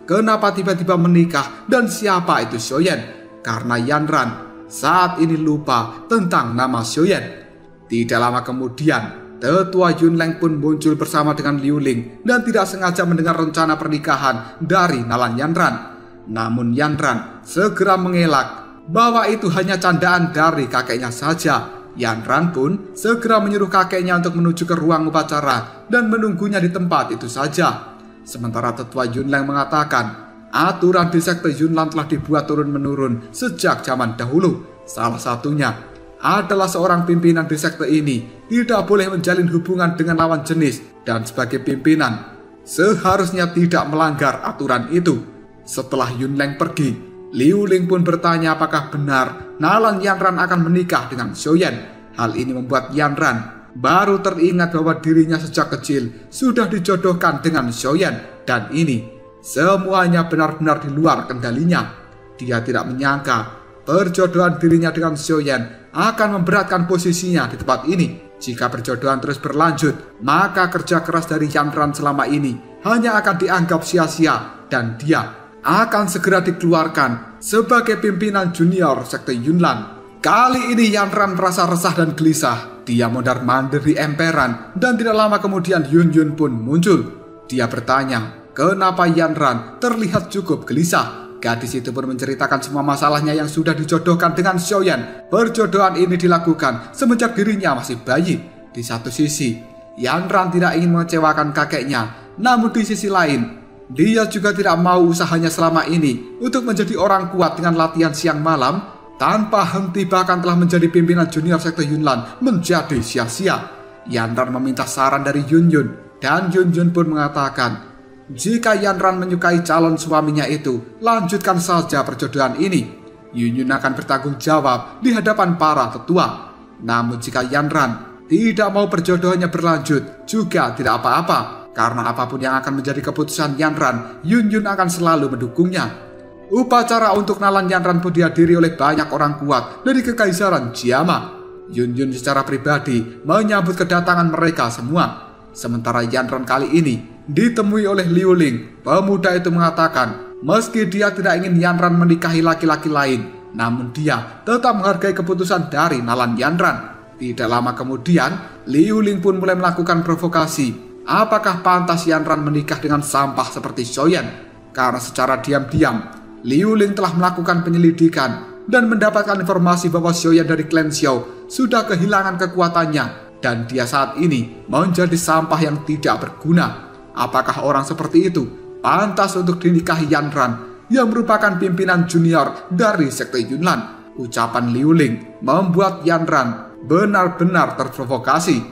[SPEAKER 1] kenapa tiba-tiba menikah dan siapa itu Xiaoyan, karena Yanran saat ini lupa tentang nama Xiaoyan. Tidak lama kemudian, Tetua Yunleng pun muncul bersama dengan Liu Ling dan tidak sengaja mendengar rencana pernikahan dari Nalan Yanran. Namun Yanran segera mengelak bahwa itu hanya candaan dari kakeknya saja. Yanran pun segera menyuruh kakeknya untuk menuju ke ruang upacara dan menunggunya di tempat itu saja. Sementara Tetua Yunleng mengatakan, aturan di sekte Yunlan telah dibuat turun-menurun sejak zaman dahulu. Salah satunya adalah seorang pimpinan di sekte ini tidak boleh menjalin hubungan dengan lawan jenis, dan sebagai pimpinan seharusnya tidak melanggar aturan itu. Setelah Yunleng pergi, Liu Ling pun bertanya apakah benar Nalan Yanran akan menikah dengan Xiaoyan. Hal ini membuat Yanran baru teringat bahwa dirinya sejak kecil sudah dijodohkan dengan Xiaoyan, dan ini semuanya benar-benar di luar kendalinya. Dia tidak menyangka perjodohan dirinya dengan Xiaoyan akan memberatkan posisinya di tempat ini. Jika perjodohan terus berlanjut, maka kerja keras dari Yanran selama ini hanya akan dianggap sia-sia dan dia akan segera dikeluarkan sebagai pimpinan junior sekte Yunlan. Kali ini Yanran merasa resah dan gelisah. Dia mondar-mandir di emperan dan tidak lama kemudian Yun pun muncul. Dia bertanya, kenapa Yanran terlihat cukup gelisah. Gadis itu pun menceritakan semua masalahnya yang sudah dijodohkan dengan Xiaoyan. Perjodohan ini dilakukan semenjak dirinya masih bayi. Di satu sisi, Yanran tidak ingin mengecewakan kakeknya. Namun di sisi lain, dia juga tidak mau usahanya selama ini untuk menjadi orang kuat dengan latihan siang malam tanpa henti, bahkan telah menjadi pimpinan junior sekte Yunlan menjadi sia-sia. Yanran meminta saran dari Yun dan Yun pun mengatakan, jika Yanran menyukai calon suaminya itu, lanjutkan saja perjodohan ini. Yun akan bertanggung jawab di hadapan para tetua. Namun jika Yanran tidak mau perjodohannya berlanjut, juga tidak apa-apa. Karena apapun yang akan menjadi keputusan Yanran, Yun akan selalu mendukungnya. Upacara untuk Nalan Yanran pun dihadiri oleh banyak orang kuat dari Kekaisaran Jiama. Yun secara pribadi menyambut kedatangan mereka semua. Sementara Yanran kali ini ditemui oleh Liu Ling. Pemuda itu mengatakan, meski dia tidak ingin Yanran menikahi laki-laki lain, namun dia tetap menghargai keputusan dari Nalan Yanran. Tidak lama kemudian, Liu Ling pun mulai melakukan provokasi. Apakah pantas Yanran menikah dengan sampah seperti Xiaoyan? Karena secara diam-diam, Liu Ling telah melakukan penyelidikan dan mendapatkan informasi bahwa Xiaoyan dari klan Xiao sudah kehilangan kekuatannya dan dia saat ini menjadi sampah yang tidak berguna. Apakah orang seperti itu pantas untuk dinikahi Yanran yang merupakan pimpinan junior dari sekte Yunlan? Ucapan Liu Ling membuat Yanran benar-benar terprovokasi.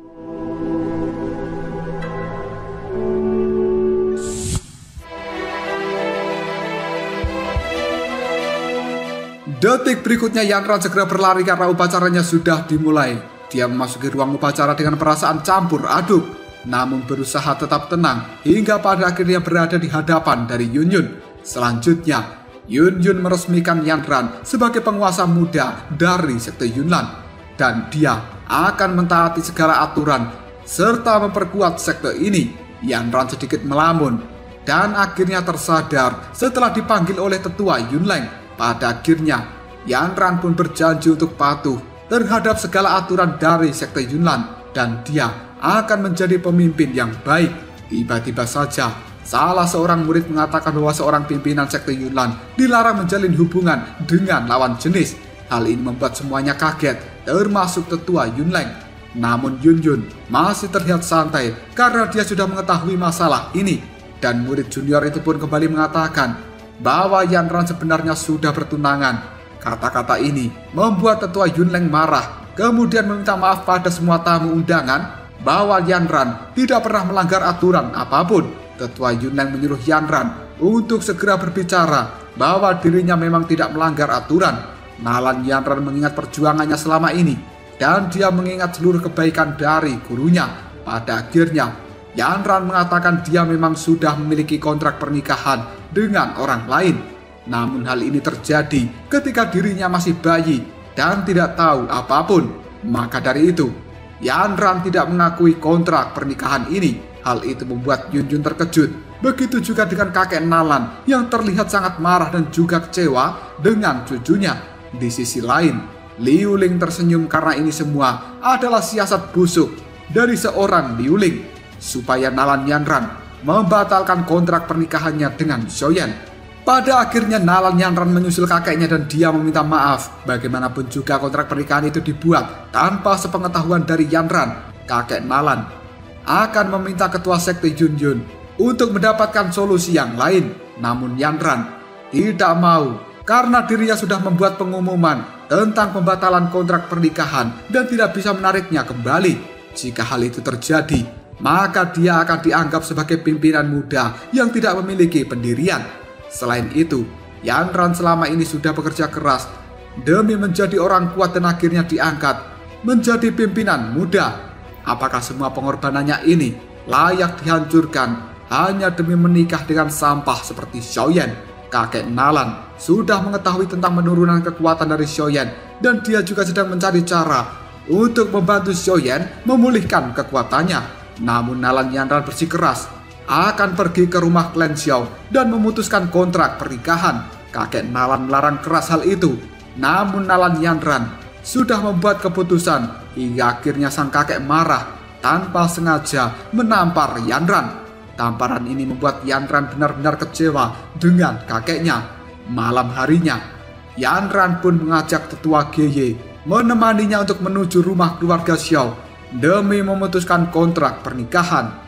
[SPEAKER 1] Detik berikutnya Yanran segera berlari karena upacaranya sudah dimulai. Dia memasuki ruang upacara dengan perasaan campur aduk, namun berusaha tetap tenang hingga pada akhirnya berada di hadapan dari Yun. Selanjutnya, Yun meresmikan Yanran sebagai penguasa muda dari sekte Yunlan, dan dia akan mentaati segala aturan serta memperkuat sekte ini. Yanran sedikit melamun dan akhirnya tersadar setelah dipanggil oleh tetua Yunleng. Pada akhirnya, Yanran pun berjanji untuk patuh terhadap segala aturan dari sekte Yunlan dan dia akan menjadi pemimpin yang baik. Tiba-tiba saja, salah seorang murid mengatakan bahwa seorang pimpinan sekte Yunlan dilarang menjalin hubungan dengan lawan jenis. Hal ini membuat semuanya kaget, termasuk tetua Yunleng. Namun Yun masih terlihat santai karena dia sudah mengetahui masalah ini. Dan murid junior itu pun kembali mengatakan bahwa Yanran sebenarnya sudah bertunangan. Kata-kata ini membuat tetua Yunleng marah, kemudian meminta maaf pada semua tamu undangan bahwa Yanran tidak pernah melanggar aturan apapun. Tetua Yunleng menyuruh Yanran untuk segera berbicara bahwa dirinya memang tidak melanggar aturan. Nalan Yanran mengingat perjuangannya selama ini dan dia mengingat seluruh kebaikan dari gurunya. Pada akhirnya, Yanran mengatakan dia memang sudah memiliki kontrak pernikahan dengan orang lain. Namun hal ini terjadi ketika dirinya masih bayi dan tidak tahu apapun. Maka dari itu, Yanran tidak mengakui kontrak pernikahan ini. Hal itu membuat Yun terkejut
[SPEAKER 2] Begitu juga dengan kakek Nalan yang terlihat sangat marah dan juga kecewa dengan cucunya. Di sisi lain, Liu Ling tersenyum karena ini semua adalah siasat busuk dari seorang Liu Ling supaya Nalan Yanran membatalkan kontrak pernikahannya dengan Xiaoyan. Pada akhirnya Nalan Yanran menyusul kakeknya dan dia meminta maaf. Bagaimanapun juga kontrak pernikahan itu dibuat tanpa sepengetahuan dari Yanran. Kakek Nalan akan meminta ketua sekte Junyun untuk mendapatkan solusi yang lain. Namun Yanran tidak mau karena dirinya sudah membuat pengumuman tentang pembatalan kontrak pernikahan dan tidak bisa menariknya kembali. Jika hal itu terjadi, maka dia akan dianggap sebagai pimpinan muda yang tidak memiliki pendirian. Selain itu, Yanran selama ini sudah bekerja keras demi menjadi orang kuat dan akhirnya diangkat menjadi pimpinan muda. Apakah semua pengorbanannya ini layak dihancurkan hanya demi menikah dengan sampah seperti Xiaoyan? Kakek Nalan sudah mengetahui tentang penurunan kekuatan dari Xiaoyan dan dia juga sedang mencari cara untuk membantu Xiaoyan memulihkan kekuatannya. Namun Nalan Yanran bersikeras akan pergi ke rumah klan Xiao dan memutuskan kontrak pernikahan. Kakek Nalan melarang keras hal itu. Namun Nalan Yanran sudah membuat keputusan hingga akhirnya sang kakek marah tanpa sengaja menampar Yanran. Tamparan ini membuat Yanran benar-benar kecewa dengan kakeknya. Malam harinya, Yanran pun mengajak tetua Geye menemaninya untuk menuju rumah keluarga Xiao demi memutuskan kontrak pernikahan.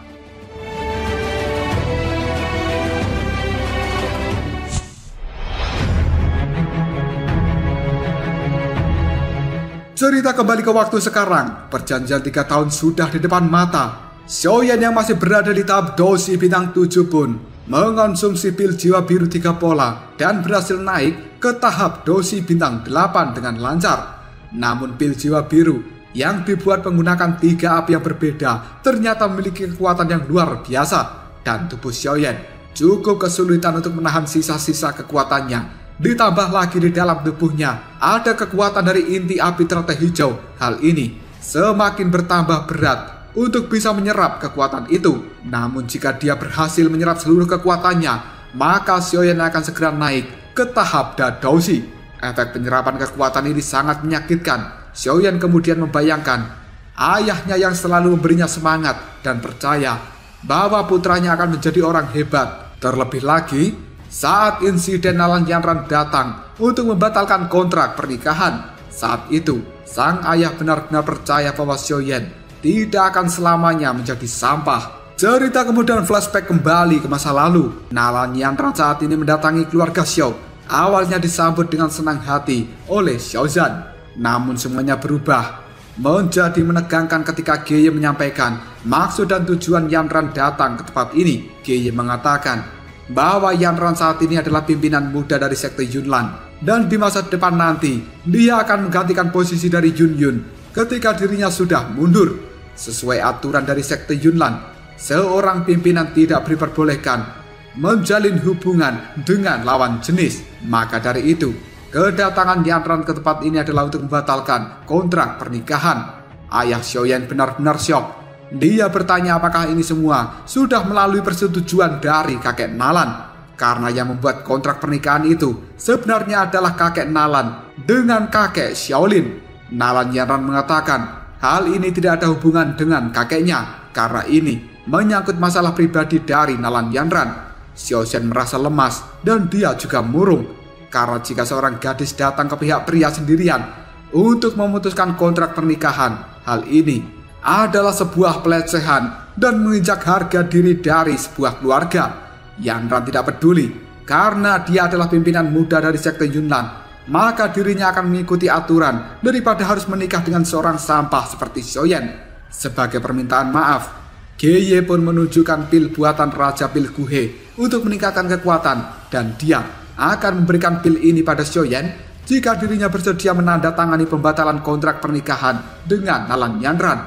[SPEAKER 2] Cerita kembali ke waktu sekarang. Perjanjian 3 tahun sudah di depan mata. Xiaoyan yang masih berada di tahap dosi bintang 7 pun mengonsumsi pil jiwa biru 3 pola dan berhasil naik ke tahap dosi bintang 8 dengan lancar. Namun pil jiwa biru yang dibuat menggunakan 3 api yang berbeda ternyata memiliki kekuatan yang luar biasa, dan tubuh Xiaoyan cukup kesulitan untuk menahan sisa-sisa kekuatannya. Ditambah lagi di dalam tubuhnya ada kekuatan dari inti api teratai hijau. Hal ini semakin bertambah berat untuk bisa menyerap kekuatan itu. Namun jika dia berhasil menyerap seluruh kekuatannya, maka Xiaoyan akan segera naik ke tahap Dadoushi. Efek penyerapan kekuatan ini sangat menyakitkan. Xiaoyan kemudian membayangkan ayahnya yang selalu memberinya semangat dan percaya bahwa putranya akan menjadi orang hebat. Terlebih lagi saat insiden Nalan Yanran datang untuk membatalkan kontrak pernikahan. Saat itu, sang ayah benar-benar percaya bahwa Xiaoyan tidak akan selamanya menjadi sampah. Cerita kemudian flashback kembali ke masa lalu. Nalan Yanran saat ini mendatangi keluarga Xiao. Awalnya disambut dengan senang hati oleh Xiaozan. Namun semuanya berubah menjadi menegangkan ketika Geye menyampaikan maksud dan tujuan Yanran datang ke tempat ini. Geye mengatakan bahwa Yanran saat ini adalah pimpinan muda dari sekte Yunlan, dan di masa depan nanti dia akan menggantikan posisi dari Junyun ketika dirinya sudah mundur. Sesuai aturan dari sekte Yunlan, seorang pimpinan tidak diperbolehkan menjalin hubungan dengan lawan jenis. Maka dari itu, kedatangan Yanran ke tempat ini adalah untuk membatalkan kontrak pernikahan. Ayah Xiaoyan benar-benar syok. Dia bertanya apakah ini semua sudah melalui persetujuan dari kakek Nalan. Karena yang membuat kontrak pernikahan itu sebenarnya adalah kakek Nalan dengan kakek Xiaolin. Nalan Yanran mengatakan hal ini tidak ada hubungan dengan kakeknya karena ini menyangkut masalah pribadi dari Nalan Yanran. Xiaozan merasa lemas dan dia juga murung. Karena jika seorang gadis datang ke pihak pria sendirian untuk memutuskan kontrak pernikahan, hal ini adalah sebuah pelecehan dan menginjak harga diri dari sebuah keluarga. Yanran tidak peduli karena dia adalah pimpinan muda dari sekte Yunlan, maka dirinya akan mengikuti aturan daripada harus menikah dengan seorang sampah seperti Xiaoyan. Sebagai permintaan maaf, Geye pun menunjukkan pil buatan Raja Pil Guhe untuk meningkatkan kekuatan, dan dia akan memberikan pil ini pada Xiaoyan jika dirinya bersedia menandatangani pembatalan kontrak pernikahan dengan Nalan Yanran.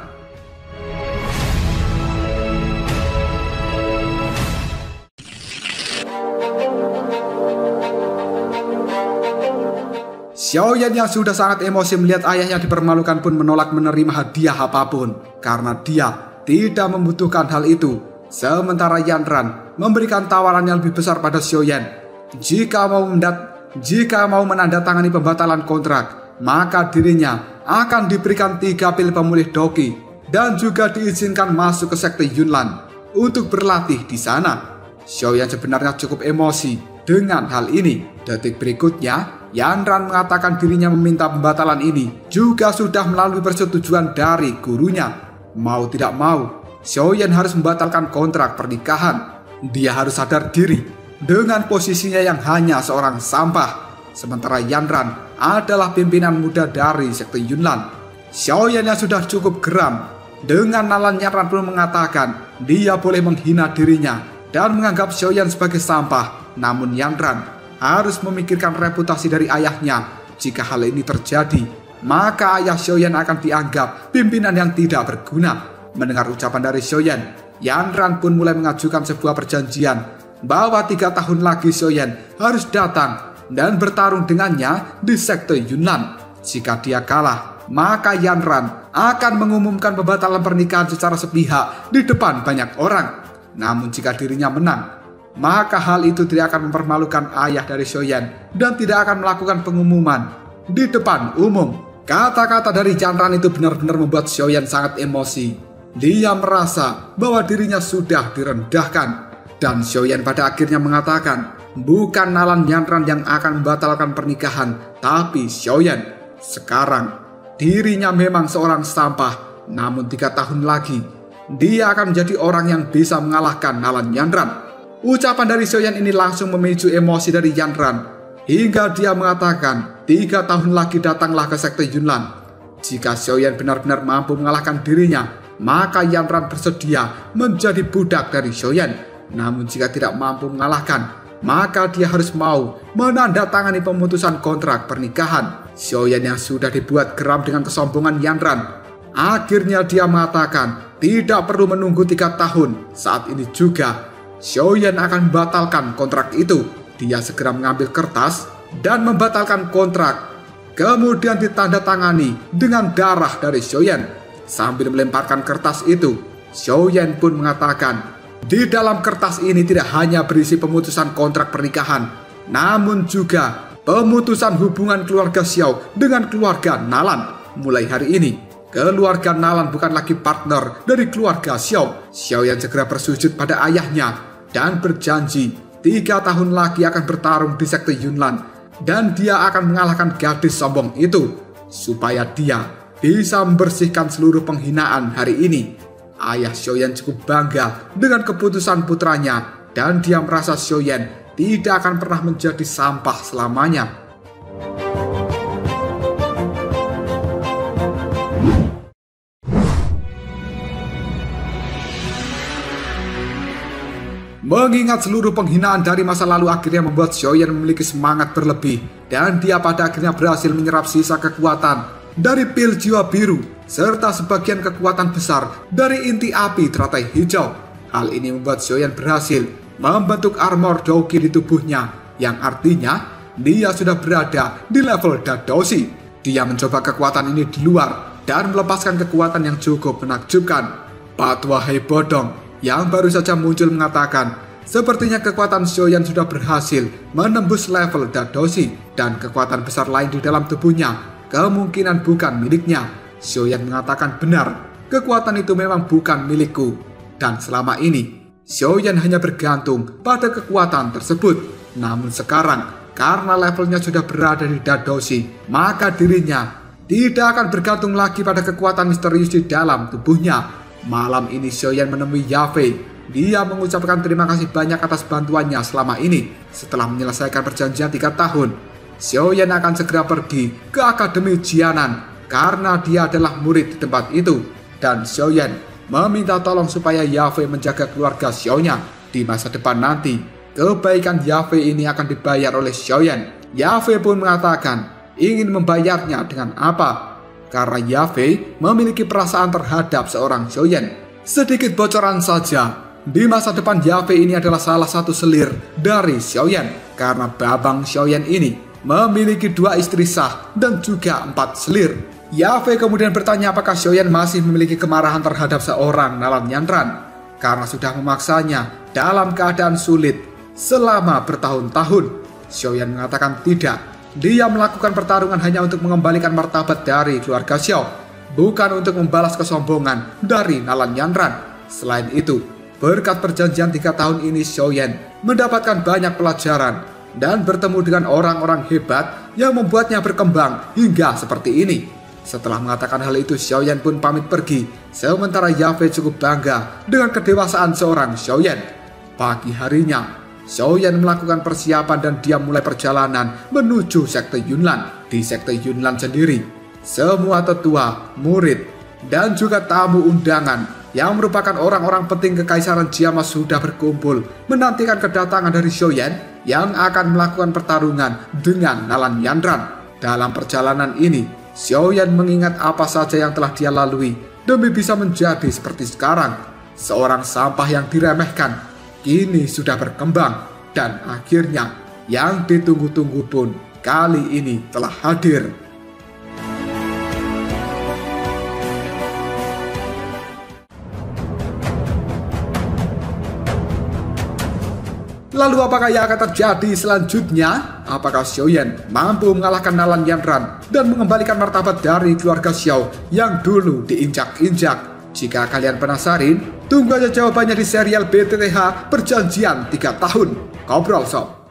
[SPEAKER 2] Xiaoyan yang sudah sangat emosi melihat ayahnya dipermalukan pun menolak menerima hadiah apapun karena dia tidak membutuhkan hal itu. Sementara Yanran
[SPEAKER 1] memberikan tawaran yang lebih besar pada Xiaoyan. Jika mau menandatangani pembatalan kontrak, maka dirinya akan diberikan 3 pil pemulih Doki dan juga diizinkan masuk ke sekte Yunlan untuk berlatih di sana. Xiaoyan sebenarnya cukup emosi dengan hal ini. Detik berikutnya, Yanran mengatakan dirinya meminta pembatalan ini juga sudah melalui persetujuan dari gurunya. Mau tidak mau, Xiaoyan harus membatalkan kontrak pernikahan. Dia harus sadar diri dengan posisinya yang hanya seorang sampah, sementara Yanran adalah pimpinan muda dari sekte Yunlan. Xiaoyan yang sudah cukup geram dengan nalan Yanran pun mengatakan dia boleh menghina dirinya dan menganggap Xiaoyan sebagai sampah. Namun Yanran harus memikirkan reputasi dari ayahnya. Jika hal ini terjadi, maka ayah Xiaoyan akan dianggap pimpinan yang tidak berguna. Mendengar ucapan dari Xiaoyan, Yanran pun mulai mengajukan sebuah perjanjian bahwa 3 tahun lagi Xiaoyan harus datang dan bertarung dengannya di sekte Yunnan. Jika dia kalah, maka Yanran akan mengumumkan pembatalan pernikahan secara sepihak di depan banyak orang. Namun jika dirinya menang, maka hal itu tidak akan mempermalukan ayah dari Xiaoyan dan tidak akan melakukan pengumuman di depan umum. Kata-kata dari Yanran itu benar-benar membuat Xiaoyan sangat emosi. Dia merasa bahwa dirinya sudah direndahkan. Dan Xiaoyan pada akhirnya mengatakan, bukan nalan Yanran yang akan membatalkan pernikahan, tapi Xiaoyan. Sekarang, dirinya memang seorang sampah. Namun 3 tahun lagi, dia akan menjadi orang yang bisa mengalahkan nalan Yanran. Ucapan dari Xiaoyan ini langsung memicu emosi dari Yanran, hingga dia mengatakan 3 tahun lagi datanglah ke sekte Yunlan. Jika Xiaoyan benar-benar mampu mengalahkan dirinya, maka Yanran bersedia menjadi budak dari Xiaoyan. Namun jika tidak mampu mengalahkan, maka dia harus mau menandatangani pemutusan kontrak pernikahan. Xiaoyan yang sudah dibuat geram dengan kesombongan Yanran, akhirnya dia mengatakan tidak perlu menunggu 3 tahun. Saat ini juga Xiaoyan akan membatalkan kontrak itu. Dia segera mengambil kertas dan membatalkan kontrak. Kemudian ditandatangani dengan darah dari Xiaoyan. Sambil melemparkan kertas itu, Xiaoyan pun mengatakan, di dalam kertas ini tidak hanya berisi pemutusan kontrak pernikahan, namun juga pemutusan hubungan keluarga Xiao dengan keluarga Nalan. Mulai hari ini, keluarga Nalan bukan lagi partner dari keluarga Xiao. Xiaoyan segera bersujud pada ayahnya dan berjanji 3 tahun lagi akan bertarung di sekte Yunlan, dan dia akan mengalahkan gadis sombong itu supaya dia bisa membersihkan seluruh penghinaan hari ini. Ayah Xiaoyan cukup bangga dengan keputusan putranya, dan dia merasa Xiaoyan tidak akan pernah menjadi sampah selamanya. Mengingat seluruh penghinaan dari masa lalu akhirnya membuat Xiaoyan memiliki semangat berlebih, dan dia pada akhirnya berhasil menyerap sisa kekuatan dari pil jiwa biru serta sebagian kekuatan besar dari inti api teratai hijau. Hal ini membuat Xiaoyan berhasil membentuk armor Doki di tubuhnya, yang artinya dia sudah berada di level Dadoshi. Dia mencoba kekuatan ini di luar dan melepaskan kekuatan yang cukup menakjubkan. Patwa Hei Bodong yang baru saja muncul mengatakan, sepertinya kekuatan Xiaoyan sudah berhasil menembus level Dadoshi, dan kekuatan besar lain di dalam tubuhnya kemungkinan bukan miliknya. Xiaoyan mengatakan benar, kekuatan itu memang bukan milikku, dan selama ini Xiaoyan hanya bergantung pada kekuatan tersebut. Namun sekarang, karena levelnya sudah berada di Dadoshi, maka dirinya tidak akan bergantung lagi pada kekuatan misterius di dalam tubuhnya. Malam ini Xiaoyan menemui Yafei. Dia mengucapkan terima kasih banyak atas bantuannya selama ini. Setelah menyelesaikan perjanjian 3 tahun, Xiaoyan akan segera pergi ke Akademi Jianan karena dia adalah murid di tempat itu. Dan Xiaoyan meminta tolong supaya Yafei menjaga keluarga Xiaonya. Di masa depan nanti, kebaikan Yafei ini akan dibayar oleh Xiaoyan. Yafei pun mengatakan ingin membayarnya dengan apa, karena Yafei memiliki perasaan terhadap seorang Xiaoyan. Sedikit bocoran saja, di masa depan Yafei ini adalah salah satu selir dari Xiaoyan, karena Babang Xiaoyan ini memiliki 2 istri sah dan juga 4 selir. Yafei kemudian bertanya apakah Xiaoyan masih memiliki kemarahan terhadap seorang Nalan Yanran, karena sudah memaksanya
[SPEAKER 2] dalam keadaan sulit selama bertahun-tahun. Xiaoyan mengatakan tidak. Dia melakukan pertarungan hanya untuk mengembalikan martabat dari keluarga Xiao, bukan untuk membalas kesombongan dari Nalan Yanran. Selain itu, berkat perjanjian 3 tahun ini, Xiaoyan mendapatkan banyak pelajaran dan bertemu dengan orang-orang hebat yang membuatnya berkembang hingga seperti ini. Setelah mengatakan hal itu, Xiaoyan pun pamit pergi, sementara Yafei cukup bangga dengan kedewasaan seorang Xiaoyan. Pagi harinya, Xiaoyan melakukan persiapan dan dia mulai perjalanan menuju sekte Yunlan. Di sekte Yunlan sendiri, semua tetua, murid, dan juga tamu undangan yang merupakan orang-orang penting kekaisaran Jiama sudah berkumpul menantikan kedatangan dari Xiaoyan yang akan melakukan pertarungan dengan Nalan Yanran. Dalam perjalanan ini, Xiaoyan mengingat apa saja yang telah dia lalui demi bisa menjadi seperti sekarang. Seorang sampah yang diremehkan kini sudah berkembang, dan akhirnya yang ditunggu-tunggu pun kali ini telah hadir. Lalu apakah yang akan terjadi selanjutnya? Apakah Xiaoyan mampu mengalahkan Nalan Yanran dan mengembalikan martabat dari keluarga Xiao yang dulu diinjak-injak? Jika kalian penasaran, tunggu aja jawabannya di serial BTTH Perjanjian 3 Tahun. Ngobrol Sob.